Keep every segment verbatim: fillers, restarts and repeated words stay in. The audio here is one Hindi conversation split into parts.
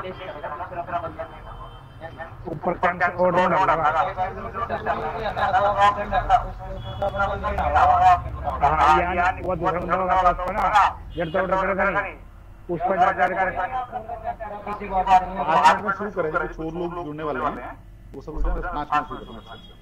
ऊपर कैंसिल ऑर्डर में लगा हाँ यार वो दूसरा बंदा होगा तो उसको ना जब तो ऑर्डर करेगा नहीं उस पर जाकर पाँच मिनट में शुरू करेंगे, कुछ और लोग जुड़ने वाले हैं, वो सब पाँच मिनट शुरू करना है।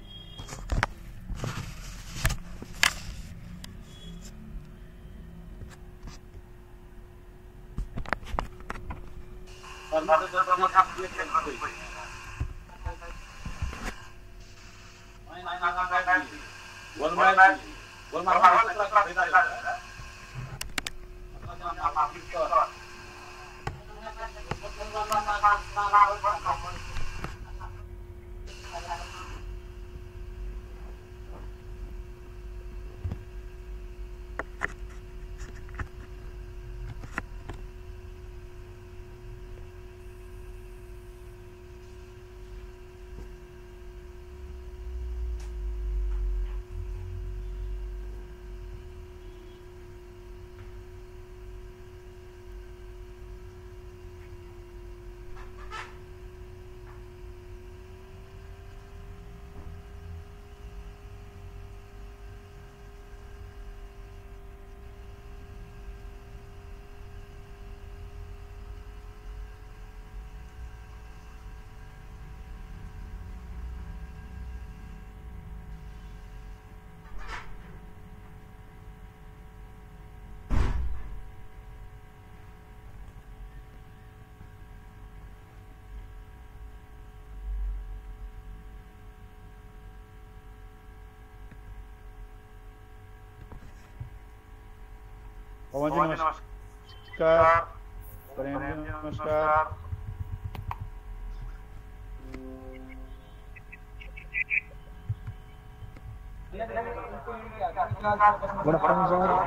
पवन जी नमस्कार, प्रेम जी नमस्कार। Good afternoon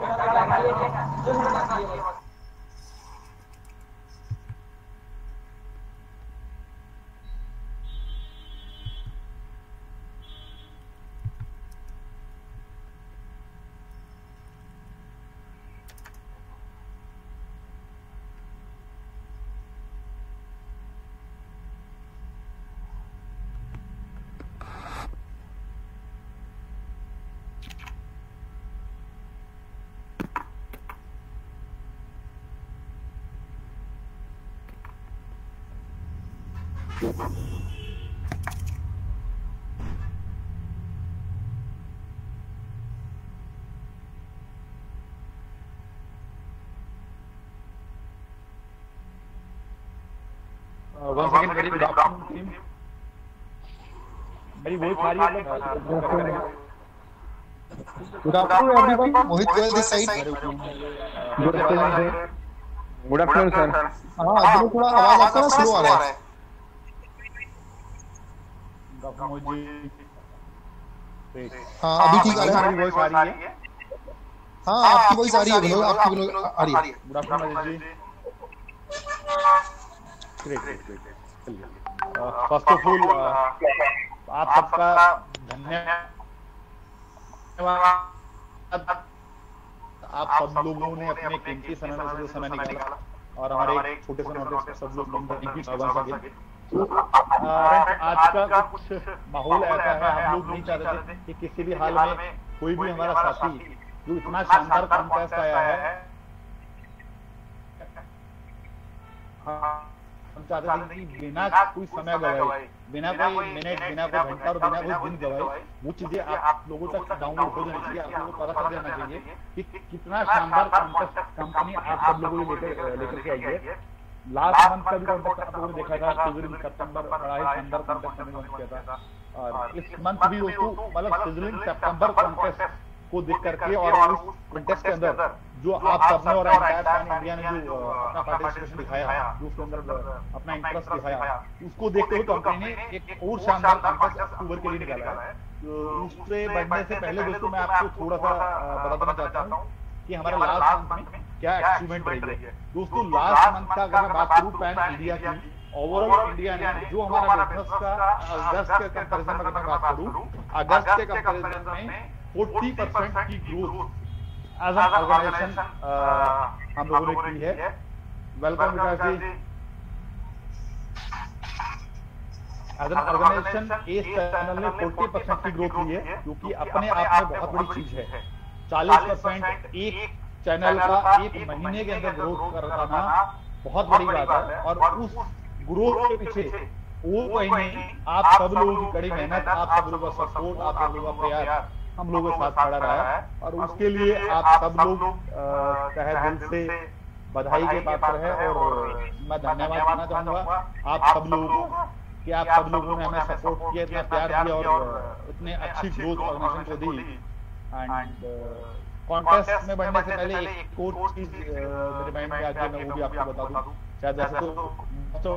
sir. One second, very good afternoon team. मेरी वॉइस आ रही है? Good afternoon everyone, Mohit Goyal this side. Good afternoon sir. Good afternoon sir. हां अभी थोड़ा आवाज आपका ना स्लो आ रहा है। डॉक्टर मोहित जी, हां अभी ठीक आ रहा है। मेरी वॉइस आ रही है? हां आपकी वॉइस आ रही है, बोलो आपकी वॉइस आ रही है। Good afternoon Ajay ji. Great great great, चलिए फर्स्ट ऑफ ऑल आप सबका धन्यवाद। आप सब लोगों ने अपने कीमती समय में से समय निकाला और हमारे एक छोटे से नोटिस पर सब लोग आज का कुछ माहौल ऐसा है, हम लोग नहीं चाहते थे कि किसी भी हाल में कोई भी हमारा साथी जो इतना शानदार कॉन्टेस्ट आया है, हम चाहते थे कि बिना कोई समय गवाए, बिना कोई मिनट, बिना कोई घंटा और बिना कोई दिन गवाए वो चीजें आप लोगों तक डाउनलोड हो जानी चाहिए। आप लोगों को पता चल जाना चाहिए कि कितना शानदार कॉन्टेस्ट कंपनी आप सब लोगों को लेकर लेकर के आई है। लास्ट मंथ का भी कॉन्टेस्ट आप लोगों ने देखा था, सिजलिंग सितंबर बड़ा ही शानदार कॉन्टेस्ट हमने लॉन्च किया था। और इस मंथ भी दोस्तों मतलब सिजलिंग सितंबर कॉन्टेस्ट को देख करके और उस कॉन्टेस्ट के अंदर जो आप सबने और एंटायर पैन इंडिया ने जो अपना पार्टिसिपेशन दिखाया, जो उसके अंदर अपना इंटरेस्ट दिखाया, उसको देखते हुए कंपनी ने एक और शानदार कॉन्टेस्ट अक्टूबर के लिए निकाला है। तो उससे बढ़ने से पहले दोस्तों मैं आपको थोड़ा सा बता देना चाहता हूँ कि हमारे लास्ट मंथ में क्या अचीवमेंट रही है। दोस्तों लास्ट मंथ का अगर मैं बात करूँ पैन इंडिया की, ओवरऑल इंडिया ने जो हमारा बिजनेस का अगस्त के कंपैरिजन में अगर मैं बात करूँ, अगस्त के कंपैरिजन में चालीस परसेंट की ग्रोथ एज एन ऑर्गेनाइजेशन हम लोगों ने की है। Welcome Vikas ji. As an organization इस चैनल ने फोर्टी परसेंट की ग्रोथ ली है, जो कि अपने आप में बहुत बड़ी चीज है। चालीस परसेंट एक चैनल का एक महीने के अंदर ग्रोथ करना बहुत बड़ी बात है। और उस ग्रोथ के पीछे वो कहीं नहीं आप सब लोगों की कड़ी मेहनत, आप सब लोगों का सपोर्ट, आप सब लोगों का प्यार हम लोगों के साथ खड़ा रहा है। और उसके लिए आप सब लोग तहे दिल से बधाई के पात्र है। और मैं धन्यवाद देना चाहूंगा आप सब लोगों को कि आप सब लोगों ने हमें सपोर्ट किया, इतना प्यार दिया और इतने अच्छी ग्रोथ ऑर्गेनाइजेशन को दी। एंड कॉन्टेस्ट में बढ़ने से पहले एक और चीज मेरे माइंड में आती है, मैं वो भी आपको बता दूं। शायद जैसे तो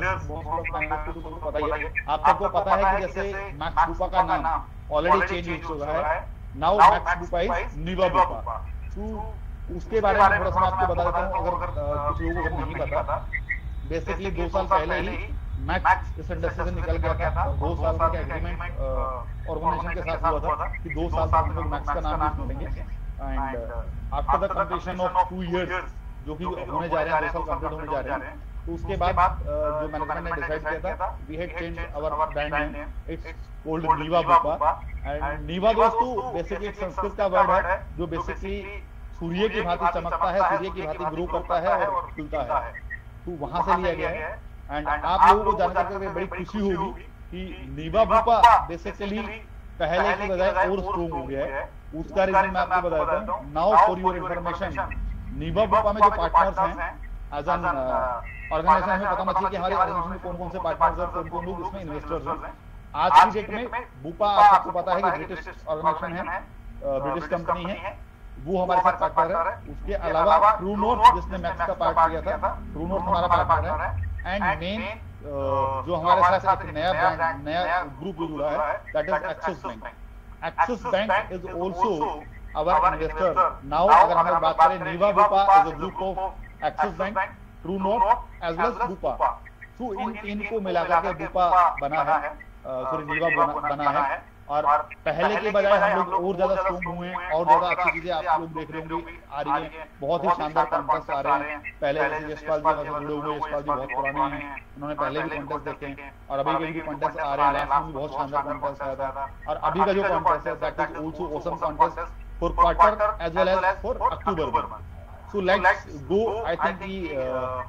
पता ही है, आप सबको पता है कि जैसे मैक्स बुपा का नाम ऑलरेडी चेंज हो चुका है। Now Max Bupa is Niva Bupa. तो उसके बारे में थोड़ा सा मैं आपको बता देता हूँ, अगर कुछ लोगों को नहीं पता। बेसिकली दो साल पहले ही मैक्स इस इंडस्ट्री से निकल गया था। दो साल का एग्रीमेंट ऑर्गेनाइजेशन के साथ हुआ था कि दो साल तक हम लोग मैक्स का नाम यूज करेंगे। And after the completion of two years जो कि होने जा रहे हैं, दो साल कंप्लीट होने जा रहे हैं, तो उसके बाद जो मैनेजमेंट ने डिसाइड किया था, we had change our brand name, it's called Niva Bupa. And Niva दोस्तों बेसिकली एक संस्कृत का वर्ड है जो बेसिकली सूर्य की भांति चमकता है, सूर्य की भांति ग्रो करता है और खिलता है। तो वहां से लिया गया है। एंड आप लोगों को जानकर के बड़ी खुशी होगी कि नीवा बुपा बेसिकली पहले की बजाय और स्ट्रॉन्ग हो गया है। उसका रीजन मैं आपको बता देता हूँ। Now for your information, Niva Bupa में जो पार्टनर्स हैं एज एन ऑर्गेनाइजेशन, हमें पता चाहिए कि हमारे ऑर्गेनाइजेशन में कौन कौन से पार्टनर्स हैं, कौन कौन लोग इसमें इन्वेस्टर्स हैं। आज की डेट में बुपा आप सबको पता है कि ब्रिटिश ऑर्गेनाइजेशन है, ब्रिटिश कंपनी है, वो हमारे साथ पार्टनर है। उसके अलावा ट्रू नॉर्थ जिसने मैक्स का पार्ट किया था, ट्रू नॉर्थ हमारा पार्टनर है। एंड मेन जो हमारे साथ एक नया ब्रांड, नया ग्रुप जो जुड़ा है, that is Axis Bank. Axis Bank is also our investor. Now अगर हम बात करें, Niva Bupa is a group of Axis Bank, True North as well as Bupa. तो इन इनको मिलाकर के बुपा बना है, सॉरी नीवा बना है। और पहले के बजाय हम लोग और ज्यादा स्ट्रॉन्ग हुए हैं, और ज्यादा अच्छी चीजें आप लोग देख रहे होंगे आ रही है। बहुत ही शानदार कॉन्टेस्ट आ रहे हैं। पहले जैसे यशपाल जी हमारे जुड़े हुए, यशपाल जी बहुत पुराने हैं, उन्होंने पहले भी कॉन्टेस्ट देखे हैं और अभी के भी कॉन्टेस्ट आ रहे हैं। लास्ट में भी बहुत शानदार कॉन्टेस्ट आया था। और अभी का जो कॉन्टेस्ट है that is also awesome contest for quarter as well as for October में। So let's go. I think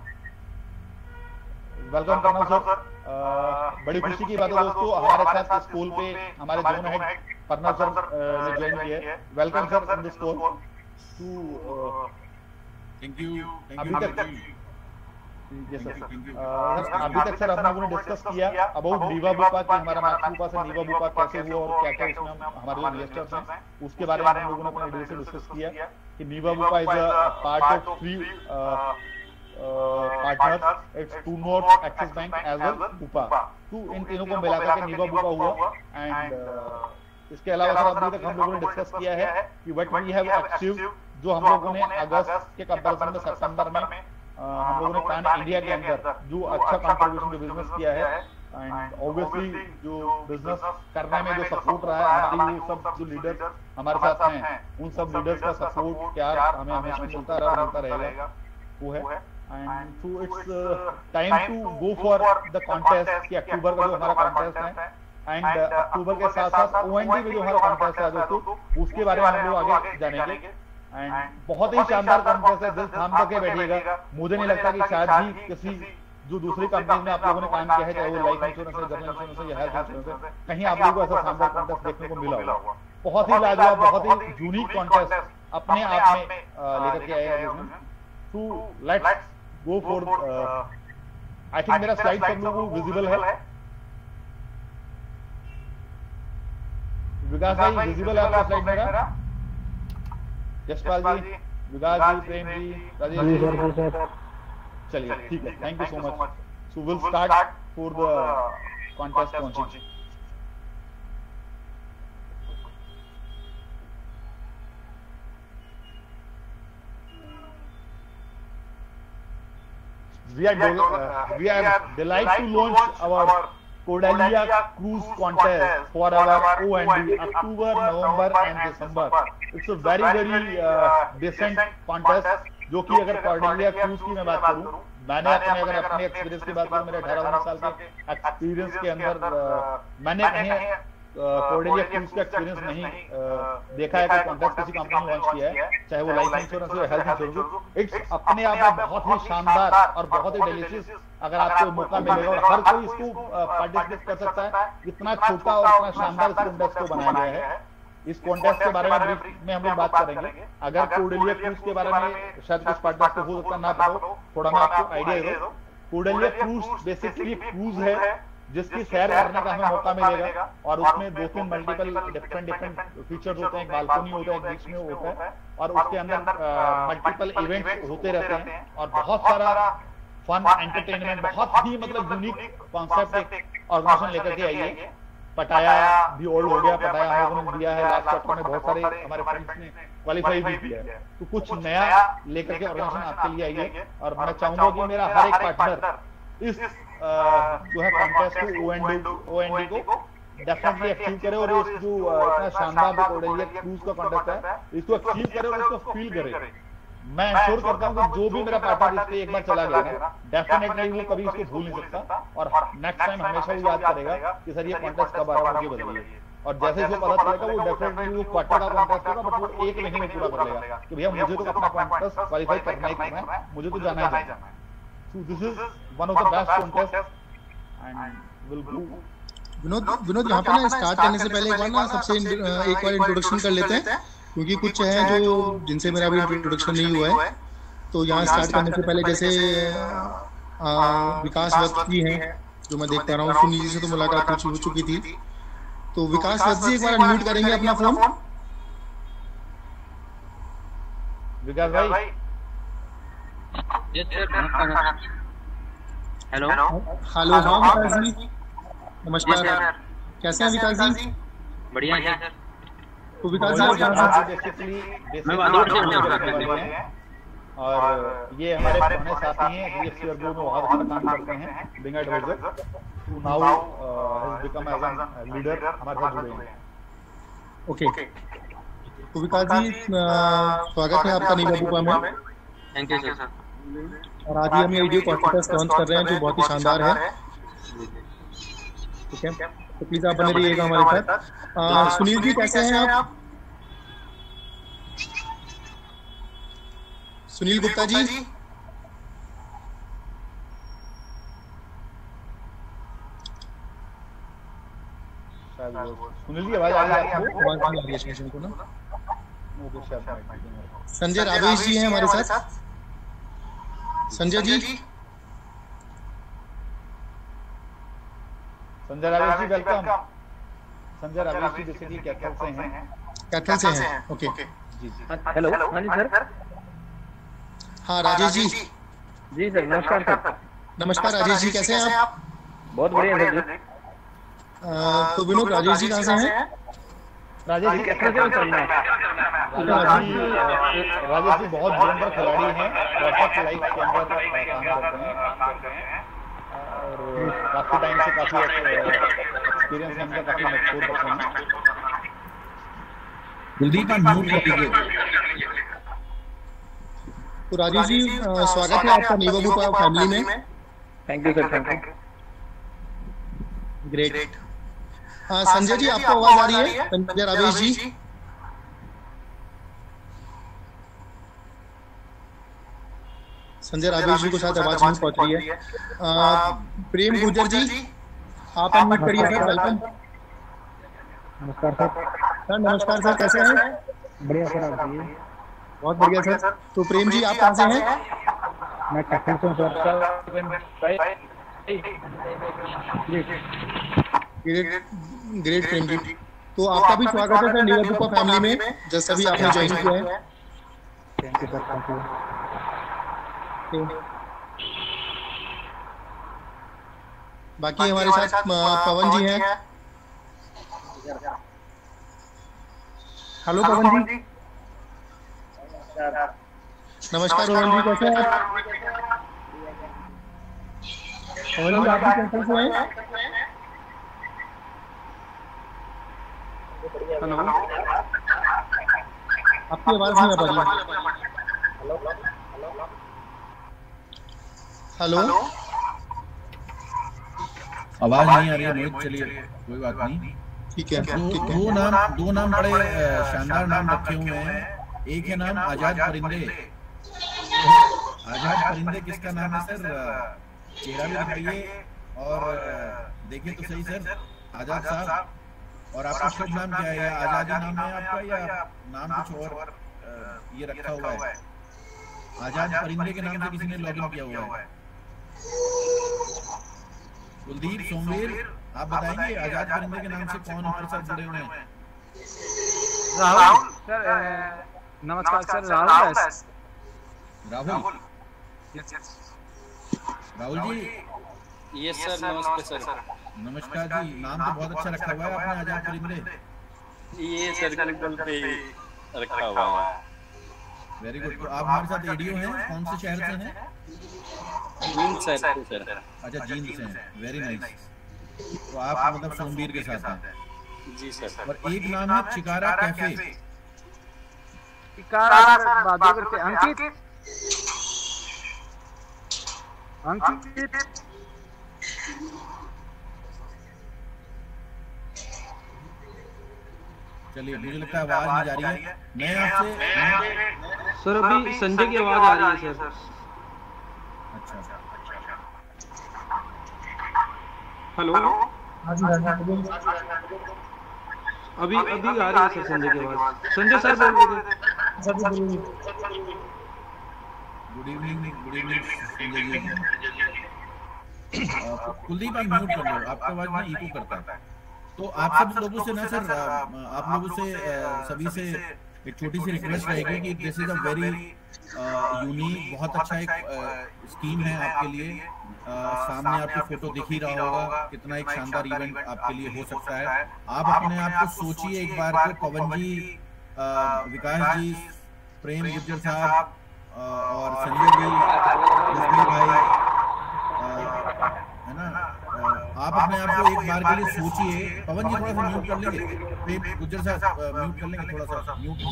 welcome करना सर। बड़ी खुशी की बात है दोस्तों, हमारे साथ स्कूल पे हमारे जोन हेड प्रणव सर ने ज्वाइन किया है। Welcome sir in this call to. Thank you. अभी तक यस सर, अभी तक सर हम लोगों ने डिस्कस किया अबाउट नीवा बुपा कि हमारा मैक्स बुपा से नीवा बुपा कैसे हुआ और क्या क्या उसमें हमारे जो इन्वेस्टर्स हैं उसके बारे में हम लोगों ने अपने वीडियो से डिस्कस किया कि Niva Bupa is a part of three partners, it's True North, Axis Bank as well Bupa. तो इन तीनों को मिलाकर के नीवा बुपा हुआ। एंड इसके अलावा सर अभी तक हम लोगों ने डिस्कस किया है कि व्हाट वी हैव अचीव्ड, जो हम लोगों ने अगस्त के कंपैरिजन में सितंबर में हम लोगों ने पैन इंडिया के अंदर जो अच्छा कंट्रीब्यूशन जो बिजनेस किया है। एंड ऑब्वियसली जो बिजनेस करने में जो सपोर्ट रहा है, हमारी सब जो लीडर्स हमारे साथ हैं उन सब लीडर्स का सपोर्ट प्यार हमें हमेशा मिलता रहा मिलता रहेगा वो है। And so it's time to go for the contest कि अक्टूबर का जो हमारा कॉन्टेस्ट है। एंड अक्टूबर के साथ साथ ओएनडी में जो हमारा कॉन्टेस्ट है दोस्तों, उसके बारे में हम लोग आगे जानेंगे। एंड बहुत ही शानदार कॉन्टेस्ट है, दिल थाम करके बैठिएगा। मुझे नहीं लगता कि शायद ही किसी जो दूसरी कंपनी में आप लोगों ने काम किया है, चाहे वो लाइफ इंश्योरेंस है, जनरल इंश्योरेंस है या हेल्थ इंश्योरेंस है, कहीं आप लोगों को ऐसा शानदार कॉन्टेस्ट देखने को मिला होगा। बहुत ही लाजवाब, बहुत ही यूनिक कॉन्टेस्ट अपने आप में लेकर के आए हैं। तो let's go for, I think मेरा स्लाइड सब लोगों को विजिबल है। विकास भाई विजिबल है आपका स्लाइड मेरा? यशपाल जी, विकास जी, प्रेम जी, राजेश जी, चलिए ठीक है, thank you so much. So will start for the contest launching. We are uh, we are delighted to launch our Cordelia Cruise Contest for our O and D October, November and December. It's a very very uh, decent contest जो कि अगर कॉर्डेलिया क्रूज की मैं बात करूं, मैंने अपने अगर अपने एक्सपीरियंस की बात करूं, मेरे अठारह उन्नीस साल के एक्सपीरियंस के अंदर मैंने कहीं कोर्डेलिया क्रूज का एक्सपीरियंस नहीं uh, देखा है कि कॉन्टेस्ट किसी कंपनी ने लॉन्च किया है, चाहे वो लाइफ इंश्योरेंस हो या हेल्थ इंश्योरेंस हो। इट्स अपने आप में बहुत ही शानदार और बहुत ही डिलीशियस, अगर आपको मौका मिलेगा और हर कोई इसको पार्टिसिपेट कर सकता है। इतना छोटा और इतना शानदार इस कॉन्टेस्ट को बनाया गया है। इस कॉन्टेस्ट के बारे में ब्रीफ में हम लोग बात करेंगे। अगर कोर्डेलिया क्रूज के बारे में शायद कुछ पार्टिसिपेंट को हो सकता ना पता हो, थोड़ा मैं आपको आइडिया दूं। कोर्डेलिया क्रूज बेसिकली क्रूज है जिसकी सैर करने का हमें मौका मिलेगा और उसमें दो तीन मल्टीपल डिफरेंट डिफरेंट फीचर्स होते हैं। एक बालकनी होता है, एक बीच में होता है और उसके अंदर मल्टीपल इवेंट्स होते रहते हैं और बहुत सारा फन एंटरटेनमेंट, बहुत ही मतलब यूनिक कॉन्सेप्ट एक ऑर्गेनाइजेशन लेकर के आई है। पटाया भी ओल्ड हो गया, पटाया हम लोगों ने दिया है लास्ट क्वार्टर में, बहुत सारे हमारे फ्रेंड्स ने क्वालिफाई भी किया है। तो कुछ नया लेकर के ऑर्गेनाइजेशन आपके लिए आई है और मैं चाहूंगा कि मेरा हर एक पार्टनर इस जो है कॉन्टेस्ट को ओएनडी ओएनडी को डेफिनेटली अचीव करे और इस जो इतना शानदार कोर्डेलिया क्रूज का कॉन्टेस्ट है इसको अचीव करे और इसको फील करे। मैं इंश्योर करता हूं कि जो भी मेरा पार्टनर इस पे एक बार चला गया ना, डेफिनेटली वो कभी इसको भूल नहीं सकता और नेक्स्ट टाइम हमेशा वो याद करेगा कि सर ये कॉन्टेस्ट कब आ रहा है, मुझे बताइए। और जैसे इसको पता चलेगा वो डेफिनेटली वो क्वार्टर का कॉन्टेस्ट होगा, बट वो एक महीने में पूरा कर लेगा कि भैया मुझे तो अपना कॉन्टेस्ट क्वालिफाई करना ही करना है, मुझे तो जाना ही जाना है। So this is one of the best contests and will go. Vinod Vinod यहाँ पे ना स्टार्ट करने से पहले एक बार ना सबसे एक बार इंट्रोडक्शन कर लेते हैं, क्योंकि कुछ हैं जो जिनसे मेरा अभी इंट्रोडक्शन नहीं हुआ है। तो यहाँ स्टार्ट करने से पहले जैसे विकास वत्स जी हैं जो मैं देख पा रहा हूँ, सुनील जी से तो मुलाकात हो चुकी थी। तो विकास वत्स जी एक बार अनम्यूट करेंगे अपना फोन। विकास भाई हेलो हेलो। हाँ विकास जी नमस्कार, कैसे हैं विकास जी? बढ़िया है सर। तो विकास जी आप बेसिकली मैं वादोड़ से हूं और ये हमारे पुराने साथी हैं, बीएससी और में बहुत अच्छा काम करते हैं, being adviser to now has become as an leader हमारे साथ जुड़े हैं। ओके, तो विकास जी स्वागत है आपका नीला बुका में। Thank you sir. और आज ही हम ये वीडियो कॉन्टेस्ट लॉन्च कर रहे हैं जो बहुत ही शानदार है। ठीक है, तो प्लीज आप बने रहिएगा हमारे साथ। सुनील जी कैसे हैं आप? सुनील गुप्ता जी सुनील जी आवाज आ रही है आपको? आवाज नहीं आ रही है स्टेशन को ना। ओके शायद संजय रावेश जी हैं हमारे साथ। संजय जी संजय रावेश जी वेलकम। संजय रावेश जी बेसिकली कैथल से हैं। कैथल से हैं, ओके जी जी। हेलो हाँ जी सर। हाँ राजेश जी। जी सर नमस्कार सर। नमस्कार राजेश जी, कैसे हैं आप? बहुत बढ़िया सर जी। तो विनोद राजेश जी कहाँ से हैं? राजेश जी कैसे हैं? राजेश जी राजेश जी बहुत जोरदार खिलाड़ी हैं, परफेक्ट लाइफ के अंदर काम करते हैं और काफी टाइम से काफी एक्सपीरियंस है इनका, काफी मैच्योर पर्सन हैं। कुलदीप आप म्यूट कर दीजिए। तो राजेश जी स्वागत है आपका नीवा बुका फैमिली में। Thank you sir. Thank you. Great. Sanjay ji आपको आवाज आ रही है? संजय रावेश जी संजय रावेश जी को शायद आवाज नहीं पहुंच रही है। प्रेम गुर्जर जी आप अनम्यूट करिए सर, वेलकम। नमस्कार सर। सर नमस्कार सर, कैसे हैं? बढ़िया सर, आप बताइए। बहुत बढ़िया सर। तो प्रेम जी आप कहाँ से हैं? मैं कैथल से हूं sir. Great great Prem ji, तो आपका भी स्वागत है सर नीवा बुका फैमिली में, जैसा भी आपने ज्वाइन किया है। Thank you sir. Thank you. बाकी हमारे साथ पवन जी हैं। हेलो पवन जी। नमस्कार पवन जी, कैसे हैं आप? पवन जी आप भी कैसे हैं? हेलो, आपकी आवाज नहीं आ पा रही। हेलो, आवाज नहीं आ रही है मोहित, चलिए कोई बात नहीं, ठीक है दो, ठीक है। दो नाम दो नाम बड़े अ, शानदार नाम रखे हुए हैं। एक है नाम आजाद परिंदे। आजाद परिंदे किसका नाम है सर? अ, चेहरा भी दिखाइए और अ, देखिए तो सही सर, आजाद साहब। और आपका शुभ नाम क्या है? आजादी नाम है आपका या नाम कुछ और अ, ये रखा हुआ है? आजाद परिंदे के नाम से किसी ने लॉगिन किया हुआ है। कुलदीप सोमवीर, आप बताएंगे आजाद परिंदे के नाम से कौन हमारे साथ जुड़े हुए हैं? राहुल सर, अ, नमस्कार सर, राहुल है। राहुल, राहुल जी, यस सर, नमस्ते सर। नमस्कार जी। नाम तो बहुत अच्छा रखा हुआ है आपने, आजाद परिंदे। ये सर गूगल पे रखा हुआ है। Very good. तो आप हमारे साथ एडीओ हैं, कौन से शहर से हैं? Jind sir sir. अच्छा, जींद से हैं, वेरी नाइस। तो आप मतलब सोमवीर के साथ हैं। जी सर। और एक नाम है चिकारा कैफे। चिकारा सर, बादल के अंकित अंकित चलिए, मुझे लगता है आवाज नहीं जा रही है। मैं आपसे सर अभी संजय की आवाज आ रही है सर। अच्छा, हेलो, अभी अभी आ रही है सर संजय की आवाज। संजय सर बोल रहे थे। Good evening, good evening Sanjay ji. Kuldeep, आप म्यूट कर लो, आपका आवाज ना इको करता है। तो आप सब लोगों से ना सर, आप लोगों से सभी से एक छोटी सी रिक्वेस्ट रहेगी कि this is a very unique, बहुत अच्छा एक स्कीम है आपके लिए। uh, सामने आपकी फोटो दिख ही रहा होगा, कितना एक शानदार इवेंट आपके लिए हो सकता है। आप अपने आप को सोचिए एक बार को, पवन जी, विकास जी, प्रेम गुज्जर साहब और संजय जी, जसबीर भाई, है ना, आप अपने आप को एक बार के लिए सोचिए। पवन जी थोड़ा सा म्यूट कर लेंगे, प्रेम गुज्जर साहब म्यूट कर लेंगे, थोड़ा सा म्यूट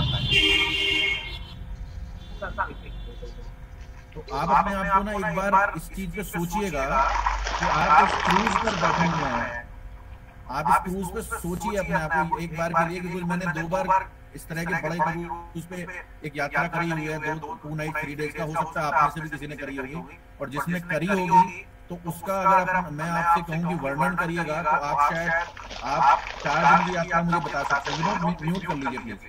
करना। तो आप अपने आप को ना एक बार इस चीज पे सोचिएगा कि आप इस क्रूज पर बैठे हुए हैं। आप इस क्रूज पे सोचिए अपने आप को एक बार के लिए कि मैंने दो बार इस तरह के बड़े क्रूज पे एक यात्रा करी हुई है, दो टू नाइट थ्री डेज का। हो सकता है आप में से भी किसी ने करी होगी, और जिसने करी होगी तो उसका अगर आप, मैं आपसे कहूँ कि वर्णन करिएगा तो आप शायद आप चार दिन की यात्रा मुझे बता सकते हैं। म्यूट कर लीजिए प्लीज।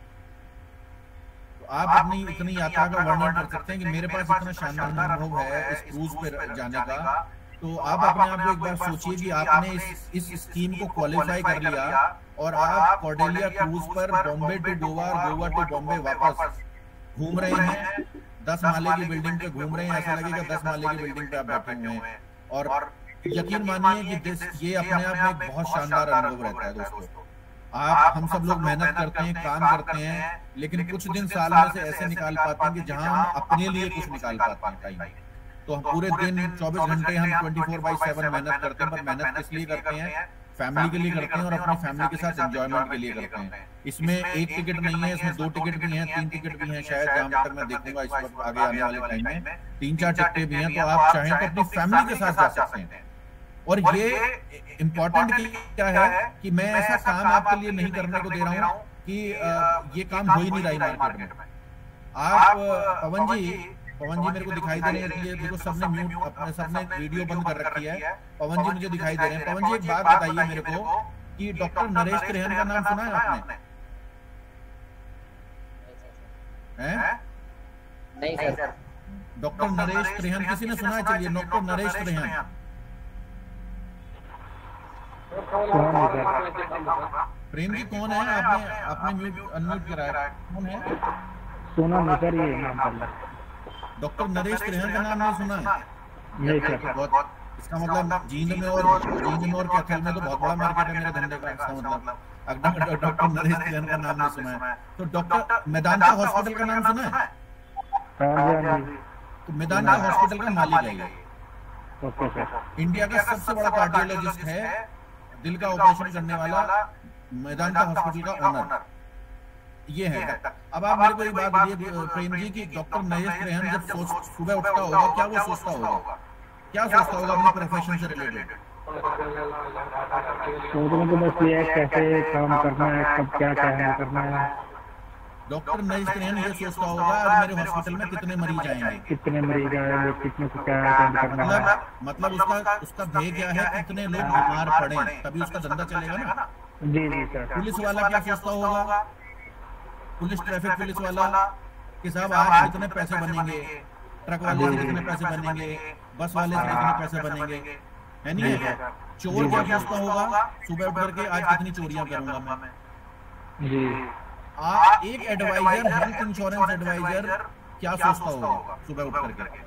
आप अपनी इतनी यात्रा का वर्णन कर सकते हैं कि मेरे पास इतना शानदार अनुभव है इस क्रूज पे जाने का। तो आप अपने आप को एक बार सोचिए कि आपने इस इस स्कीम को क्वालिफाई कर लिया और आप कॉर्डेलिया क्रूज पर बॉम्बे टू गोवा और गोवा टू बॉम्बे वापस घूम रहे हैं। दस माले की बिल्डिंग पे घूम रहे हैं, ऐसा लगेगा दस माले की बिल्डिंग पे आप बैठे हुए हैं। और यकीन मानिए कि ये अपने आप में एक बहुत शानदार अनुभव रहता है दोस्तों। आप हम सब लोग मेहनत करते हैं, काम करते हैं, लेकिन कुछ दिन साल में से ऐसे निकाल पाते हैं कि जहां हम अपने लिए कुछ निकाल पाते हैं टाइम। तो हम पूरे दिन चौबीस घंटे हम चौबीस बाई सात मेहनत करते हैं, पर मेहनत किस लिए करते हैं? फैमिली के लिए करते हैं और अपनी फैमिली के साथ एंजॉयमेंट के लिए करते हैं। इसमें एक टिकट नहीं है, इसमें दो टिकट भी हैं, तीन टिकट भी हैं, शायद जहां तक मैं देखूंगा इस वक्त आगे आने वाले टाइम में तीन चार टिकटें भी हैं। तो आप चाहें तो अपनी फैमिली के साथ जा सकते हैं। और ये इम्पोर्टेंट क्या है कि मैं ऐसा काम आपके लिए नहीं करने को दे रहा हूँ कि ये काम हो ही नहीं रहा है मार्केट में। आप पवन जी पवन जी मेरे को दिखाई दे रहे हैं, ये देखो सबने म्यूट अपने सबने वीडियो बंद कर रखी है। पवन जी मुझे दिखाई दे रहे हैं। पवन जी एक बात बताइए मेरे को कि डॉक्टर नरेश त्रेहन का नाम सुना है आपने? हैं? नहीं सर। डॉक्टर नरेश त्रेहन किसी ने सुना है? चलिए, डॉक्टर नरेश त्रेहन। प्रेम जी कौन है? आपने आपने म्यूट अनम्यूट कराया, कौन है? सुना नहीं सर, ये नाम पर डॉक्टर नरेश त्रेहन का नाम नहीं सुना है? नहीं सर। बहुत, इसका मतलब जींद में और जींद में और कैथल में तो बहुत बड़ा मार्केट है मेरे धंधे का। इसका मतलब अगर डॉक्टर नरेश त्रेहन का नाम नहीं सुना है तो डॉक्टर मेदांता हॉस्पिटल का नाम सुना है? तो मेदांता हॉस्पिटल का मालिक है ये। Okay sir. इंडिया का सबसे बड़ा कार्डियोलॉजिस्ट है, दिल का ऑपरेशन करने वाला मेदांता हॉस्पिटल का ओनर। ये है। अब आप मेरे को एक बात बोलिए प्रेम जी की डॉक्टर नरेश त्रेहन जब सोच सुबह उठता होगा क्या वो सोचता होगा, क्या सोचता होगा अपने प्रोफेशन से रिलेटेड? सोचने को बस ये है कैसे काम करना है, कब क्या क्या करना है। डॉक्टर नरेश त्रेहन ये सोचता होगा आज मेरे हॉस्पिटल में कितने मरीज आएंगे, कितने मरीज आएंगे, कितने को क्या अटेंड करना है। मतलब मतलब उसका उसका ध्येय क्या है, कितने लोग बीमार पड़े तभी उसका धंधा चलेगा ना। जी जी सर। पुलिस वाला क्या सोचता होगा, पुलिस ट्रैफिक पुलिस वाला कि साहब आज कितने पैसे बनेंगे, ट्रक वाले से कितने पैसे बनेंगे, बस वाले से कितने पैसे बनेंगे, है नहीं है। चोर क्या सोचता होगा सुबह उठ करके आज कितनी चोरियां करूंगा मैं। जी आप एक एडवाइजर हेल्थ इंश्योरेंस एडवाइजर क्या सोचता होगा सुबह उठ करके,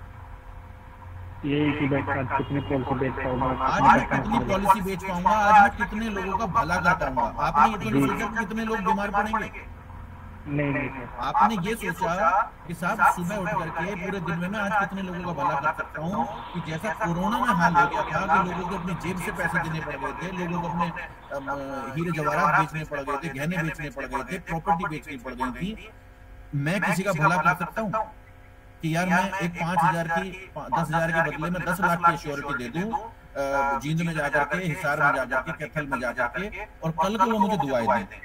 यही कि मैं आज कितनी पॉलिसी बेच पाऊंगा, आज मैं कितनी पॉलिसी बेच पाऊंगा, आज मैं कितने लोगों का भला कर पाऊंगा। आपने ये तो नहीं सोचा कि कितने लोग बीमार पड़ेंगे, नहीं नहीं सर। आपने ये सोचा कि साहब सुबह उठ करके पूरे दिन में मैं आज कितने लोगों का भला कर सकता हूँ। कि जैसा कोरोना में हाल हो गया था कि लोगों को अपनी जेब से पैसे देने पड़ गए थे, लोगों को अपने हीरे जवाहरात बेचने पड़ गए थे, गहने बेचने पड़ गए थे, प्रॉपर्टी बेचनी पड़ गई थी। मैं किसी का भला कर सकता हूँ कि यार मैं एक पांच हजार की दस हजार के बदले में दस लाख की श्योरिटी दे दूं जींद में जाकर के, हिसार में जाकर के, कैथल में जाकर के, और कल को वो मुझे दुआएं दें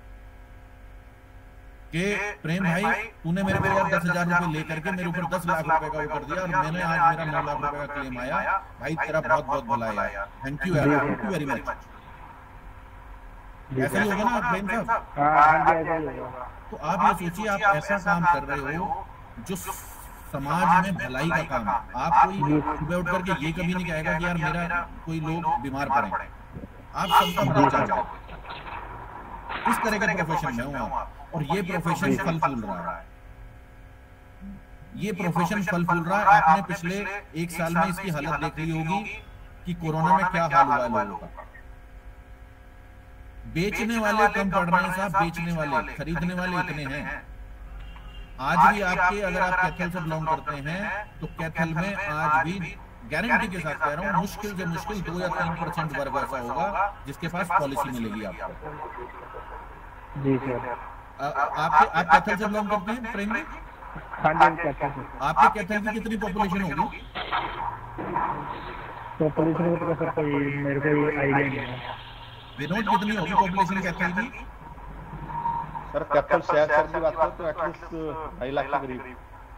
कि प्रेम भाई तूने मेरे को यार दस हजार रुपए लेकर के मेरे ऊपर दस लाख रुपए का वो कर दिया और मैंने आज मेरा नौ लाख रुपए का क्लेम आया, भाई तेरा बहुत बहुत भला है यार, थैंक यू यार, थैंक यू वेरी मच। ऐसा ही होगा ना प्रेम साहब? तो आप ये सोचिए आप ऐसा काम कर रहे हो जो समाज में भलाई का काम है। आप कोई सुबह उठ करके ये कभी नहीं कहेगा कि यार मेरा कोई लोग बीमार पड़े, आप सबका भला चाहते हो। इस तरह का प्रोफेशन में हूँ आप, और ये प्रोफेशन फल फूल रहा है, ये प्रोफेशन फल फूल रहा है। आपने पिछले एक साल में इसकी हालत देख ली होगी कि कोरोना में क्या हाल हुआ है लोगों का। बेचने वाले कम पड़ रहे हैं साहब, बेचने वाले, खरीदने वाले इतने हैं। आज भी आपके अगर आप कैथल से बिलोंग करते हैं तो कैथल में आज भी गारंटी के साथ कह रहा हूँ मुश्किल से मुश्किल दो या तीन परसेंट वर्ग ऐसा होगा जिसके पास पॉलिसी मिलेगी आपको। जी सर। आपके आप कैथल से बिलोंग करते हैं प्रेम जी? हाँ जी कैथल से। आपके कैथल की कितनी पॉपुलेशन होगी? पॉपुलेशन का सर कोई मेरे को आइडिया नहीं है। विनोद कितनी होगी पॉपुलेशन कैथल की? सर कैथल शहर शहर की बात करें तो एटलीस्ट ढाई लाख के करीब।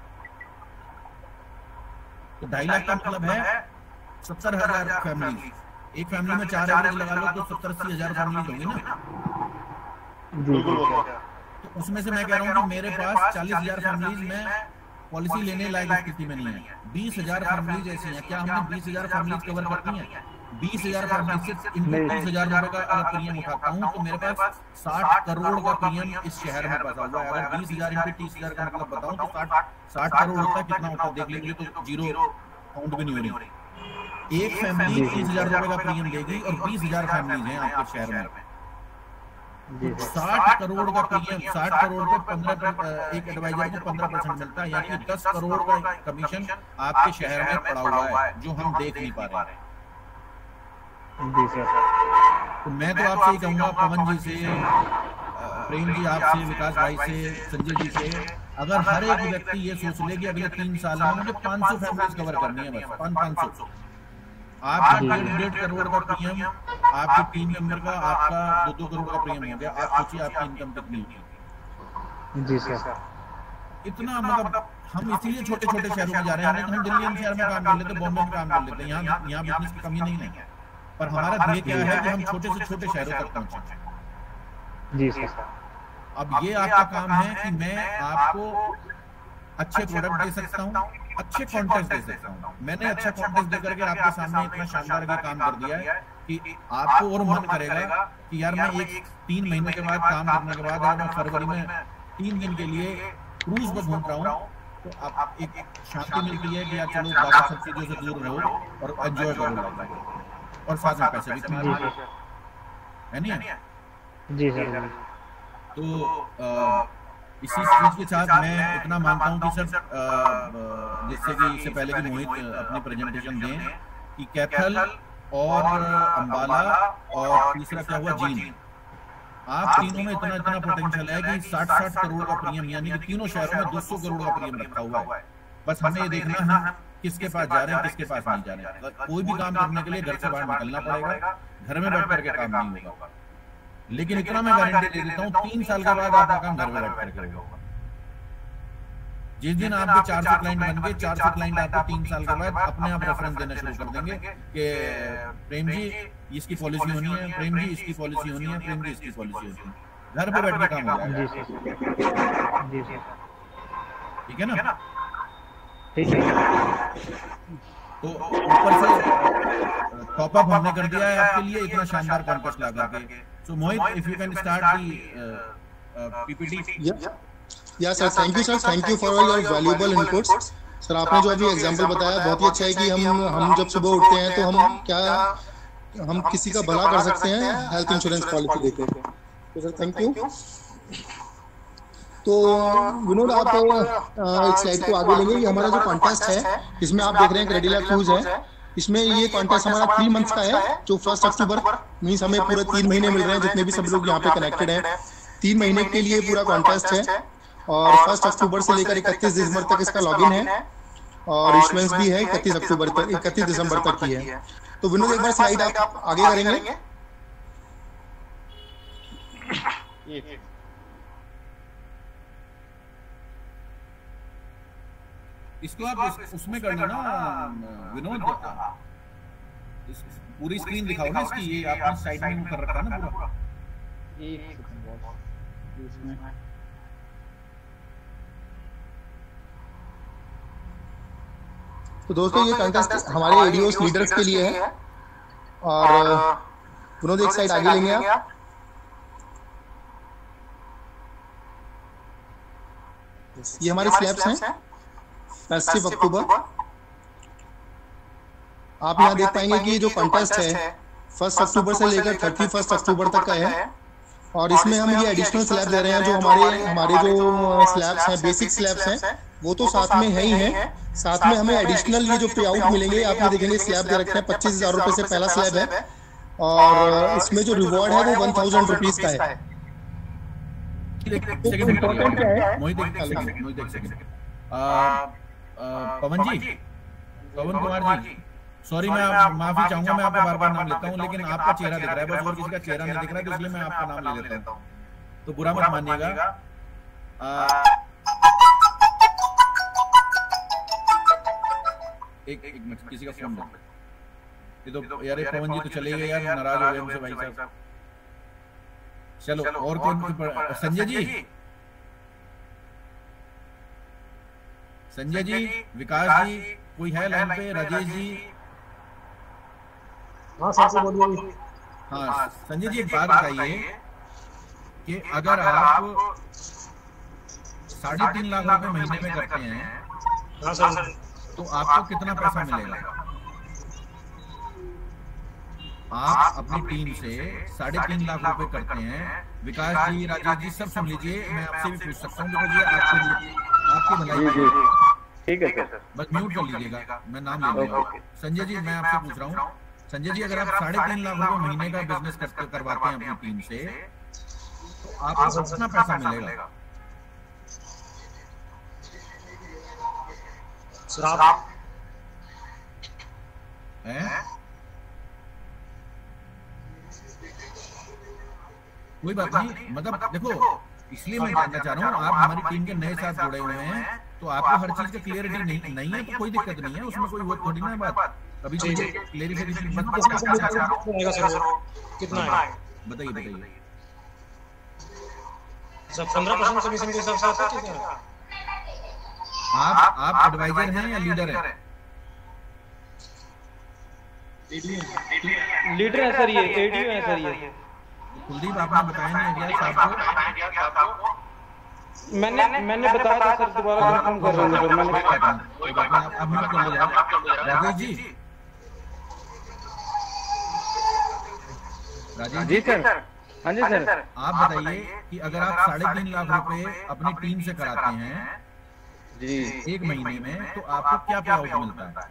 तो ढाई लाख का मतलब है सत्तर हजार फैमिली। एक फैमिली में चार एवरेज लगा लो तो सत्तर अस्सी हजार फैमिली होंगी ना। तो उसमें से मैं कह रहा हूँ कि मेरे पास चालीस हजार फैमिलीज में पॉलिसी लेने लायक स्थिति में नहीं है। बीस हजार फैमिलीज ऐसी हैं, क्या हमने बीस हजार फैमिलीज कवर करती हैं? बीस हजार फैमिली से तीस हजार रुपए का अगर प्रीमियम उठाता हूँ तो मेरे पास साठ करोड़ का प्रीमियम इस शहर में फंसा हुआ है। अगर बीस हजार इंटू तीस हजार का मतलब बताऊं तो साठ साठ करोड़ होता है। कितना होता है देख लीजिए, तो जीरो काउंट भी नहीं हो रही। एक फैमिली तीस हजार रुपए का प्रीमियम देगी और बीस हजार फैमिली है आपके शहर में। साठ करोड़ का प्रीमियम, साठ करोड़ के पंद्रह एक एडवाइजर को पंद्रह परसेंट मिलता है, यानी दस करोड़ का कमीशन आपके शहर में पड़ा हुआ है जो हम देख नहीं पा रहे हैं। जी सर। तो मैं तो आपसे ही कहूंगा पवन जी से, प्रेम जी आपसे, विकास भाई से, संजय जी से, अगर हर एक व्यक्ति ये सोच ले कि अगले तीन साल में मुझे पाँच सौ फैमिलीज कवर करनी है, बस पाँच पाँच सौ, आपका डेढ़ डेढ़ करोड़ का प्रीमियम, आपके तीन मेंबर का आपका दो दो करोड़ का प्रीमियम हो गया। आप सोचिए आपकी इनकम कितनी होगी। जी सर। इतना मतलब हम इसीलिए छोटे छोटे शहरों में जा रहे हैं। हम दिल्ली शहर में काम कर लेते, बॉम्बे में काम कर लेते, यहाँ यहाँ बिजनेस की कमी नहीं है, पर हमारा ध्येय क्या है कि हम छोटे से छोटे शहरों तक पहुंचे। जी सर। अब ये आपका काम है कि मैं आपको अच्छे प्रोडक्ट दे सकता हूँ, अच्छे कॉन्टेस्ट दे सकता हूँ। मैंने अच्छा कॉन्टेस्ट दे करके आपके सामने इतना शानदार ये काम कर दिया है कि आपको और मन करेगा कि यार मैं एक तीन महीने के बाद काम करने के बाद अगर मैं फरवरी में तीन दिन के लिए क्रूज पर घूम रहा हूँ तो आप एक शांति मिलती है कि यार चलो बाकी सब चीजों से दूर रहो और एंजॉय करो, और साथ में पैसे भी कमाओ, है नहीं? जी सर। तो आ, इसी चीज के साथ मैं इतना मानता हूँ कि सर जिससे कि इससे पहले कि मोहित अपनी प्रेजेंटेशन दें कि कैथल और अंबाला और तीसरा क्या हुआ जींद, आप तीनों में इतना इतना पोटेंशियल है कि साठ साठ करोड़ का प्रीमियम, यानी कि तीनों शहरों में दो सौ करोड़ का प्रीमियम रखा हुआ है। बस हमें ये देखना है किसके पास जा रहे हैं, किसके पास नहीं जा रहे हैं। कोई भी काम करने के लिए घर से बाहर निकलना पड़ेगा, घर में बैठ करके काम नहीं होगा। लेकिन इतना मैं गारंटी दे देता हूँ, तीन साल के बाद आपका काम घर में बैठ करके होगा। जिस दिन आपके चार सौ क्लाइंट बन गए, चार सौ क्लाइंट आपको तीन साल के बाद अपने आप रेफरेंस देना शुरू कर देंगे कि प्रेम जी इसकी पॉलिसी होनी है, प्रेम जी इसकी पॉलिसी होनी है, प्रेम जी इसकी पॉलिसी होनी है। घर पे बैठ के काम हो जाएगा। जी सर, ठीक है ना? ठीक है। तो ऊपर से टॉप अप हमने कर दिया है आपके लिए इतना शानदार कॉन्टेस्ट ला करके। So Mohit, if you can start the PPT. या sir, thank you sir, thank you for all your valuable inputs. Sir आपने जो अभी एग्जांपल बताया बहुत ही अच्छा है कि हम हम जब सुबह उठते हैं तो हम क्या हम किसी का भला कर सकते हैं हेल्थ इंश्योरेंस पॉलिसी देकर। तो सर थैंक यू। तो विनोद, आप एक स्लाइड को आगे लेंगे। ये हमारा जो कॉन्टेस्ट है इसमें आप देख रहे हैं क्रेडिला क्रूज है। इसमें ये कॉन्टेस्ट हमारा थ्री मंथ्स का है, जो फर्स्ट अक्टूबर मीन्स हमें पूरे तीन महीने मिल रहे हैं। जितने भी सब लोग यहाँ पे कनेक्टेड हैं, तीन महीने के लिए पूरा कॉन्टेस्ट है। और फर्स्ट अक्टूबर से लेकर इकतीस दिसंबर तक इसका लॉगिन है और इश्यूएंस भी है इकतीस अक्टूबर तक, इकतीस दिसंबर तक की है। तो विनोद, एक बार स्लाइड आप आगे करेंगे। इसको आप उस, उसमें कर लो ना विनोद, इस पूरी स्क्रीन दिखाओ ना इसकी। ये आपने साइड में कर रखा है ना पूरा। एक सेकंड इसमें तो दोस्तों ये कॉन्टेस्ट हमारे एडीओस लीडर्स के लिए है। और विनोद एक साइड आगे लेंगे आप। ये हमारे स्लैब्स हैं फर्स्ट अक्टूबर। आप यहाँ देख पाएंगे कि जो कॉन्टेस्ट है फर्स्ट अक्टूबर से लेकर थर्टी फर्स्ट अक्टूबर तक का है। और इसमें हम ये एडिशनल स्लैब दे रहे हैं। जो हमारे हमारे जो स्लैब्स हैं, बेसिक स्लैब्स हैं, वो तो साथ में है ही है। साथ में हमें एडिशनल ये जो पे आउट मिलेंगे, आप ये देखेंगे स्लैब दे रखे हैं पच्चीस हजार रुपए से पहला स्लैब है। और इसमें जो रिवॉर्ड है वो वन थाउजेंड रुपीज का है। इम्पोर्टेंट क्या है? मोहित एक सेकंड, मोहित एक सेकंड। पवन जी, पवन कुमार जी, सॉरी मैं माफी चाहूंगा, मैं आपका बार बार नाम लेता हूं, लेकिन आपका चेहरा दिख रहा है बस, और किसी का चेहरा नहीं दिख रहा है, तो इसलिए मैं आपका नाम ले लेता हूं। तो बुरा मत मानिएगा। एक एक मिनट, किसी का फोन मत। ये तो यार पवन जी तो चले गए यार, नाराज हो गए हमसे भाई साहब। चलो और कौन? संजय जी, संजय जी, विकास जी, कोई है लाइन पे? राजेश जी। हाँ सर बोलिए। हाँ संजय जी, एक बात बताइए कि अगर आप साढ़े तीन लाख रुपए महीने में करते हैं, हाँ सर, तो आपको कितना पैसा मिलेगा? आप अपनी टीम से साढ़े तीन लाख रुपए करते हैं। विकास जी, राजेश जी, सब सुन लीजिए, मैं आपसे भी पूछ सकता हूँ, बिकॉज़ ये आपके लिए, आपकी भलाई है। ठीक है सर, बस म्यूट कर लीजिएगा, मैं नाम ले लूंगा। संजय जी, मैं आपसे पूछ रहा हूँ, संजय जी, अगर आप साढ़े तीन लाख रुपए महीने का बिजनेस करते करवाते हैं अपनी टीम से, तो आपको कितना पैसा मिलेगा? हैं? कोई बात नहीं, मतलब देखो, इसलिए मैं जानना चाह रहा हूँ, आप हमारी टीम के नए साथ जुड़े हुए हैं, तो आपको हर चीज का क्लियरिटी नहीं नहीं है, तो कोई दिक्कत नहीं है, उसमें कोई वो थोड़ी ना बात। कभी क्लियरिफिकेशन कितना है बताइए, बताइए। सब पंद्रह परसेंट कमीशन के हिसाब से कितना है? आप आप एडवाइजर हैं या लीडर हैं? लीडर है सर, ये एडीओ है सर। ये कुलदीप, आपने बताया नहीं गया साहब को? मैंने मैंने बताया था सर, दोबारा कंफर्म कर रहा हूं। मैंने अब म्यूट कर लो राजेश जी। राजेश जी सर। हाँ जी सर। आप बताइए कि अगर आप साढ़े तीन लाख रुपए अपनी टीम से कराते हैं जी एक महीने में, तो आपको क्या पे आउट मिलता है?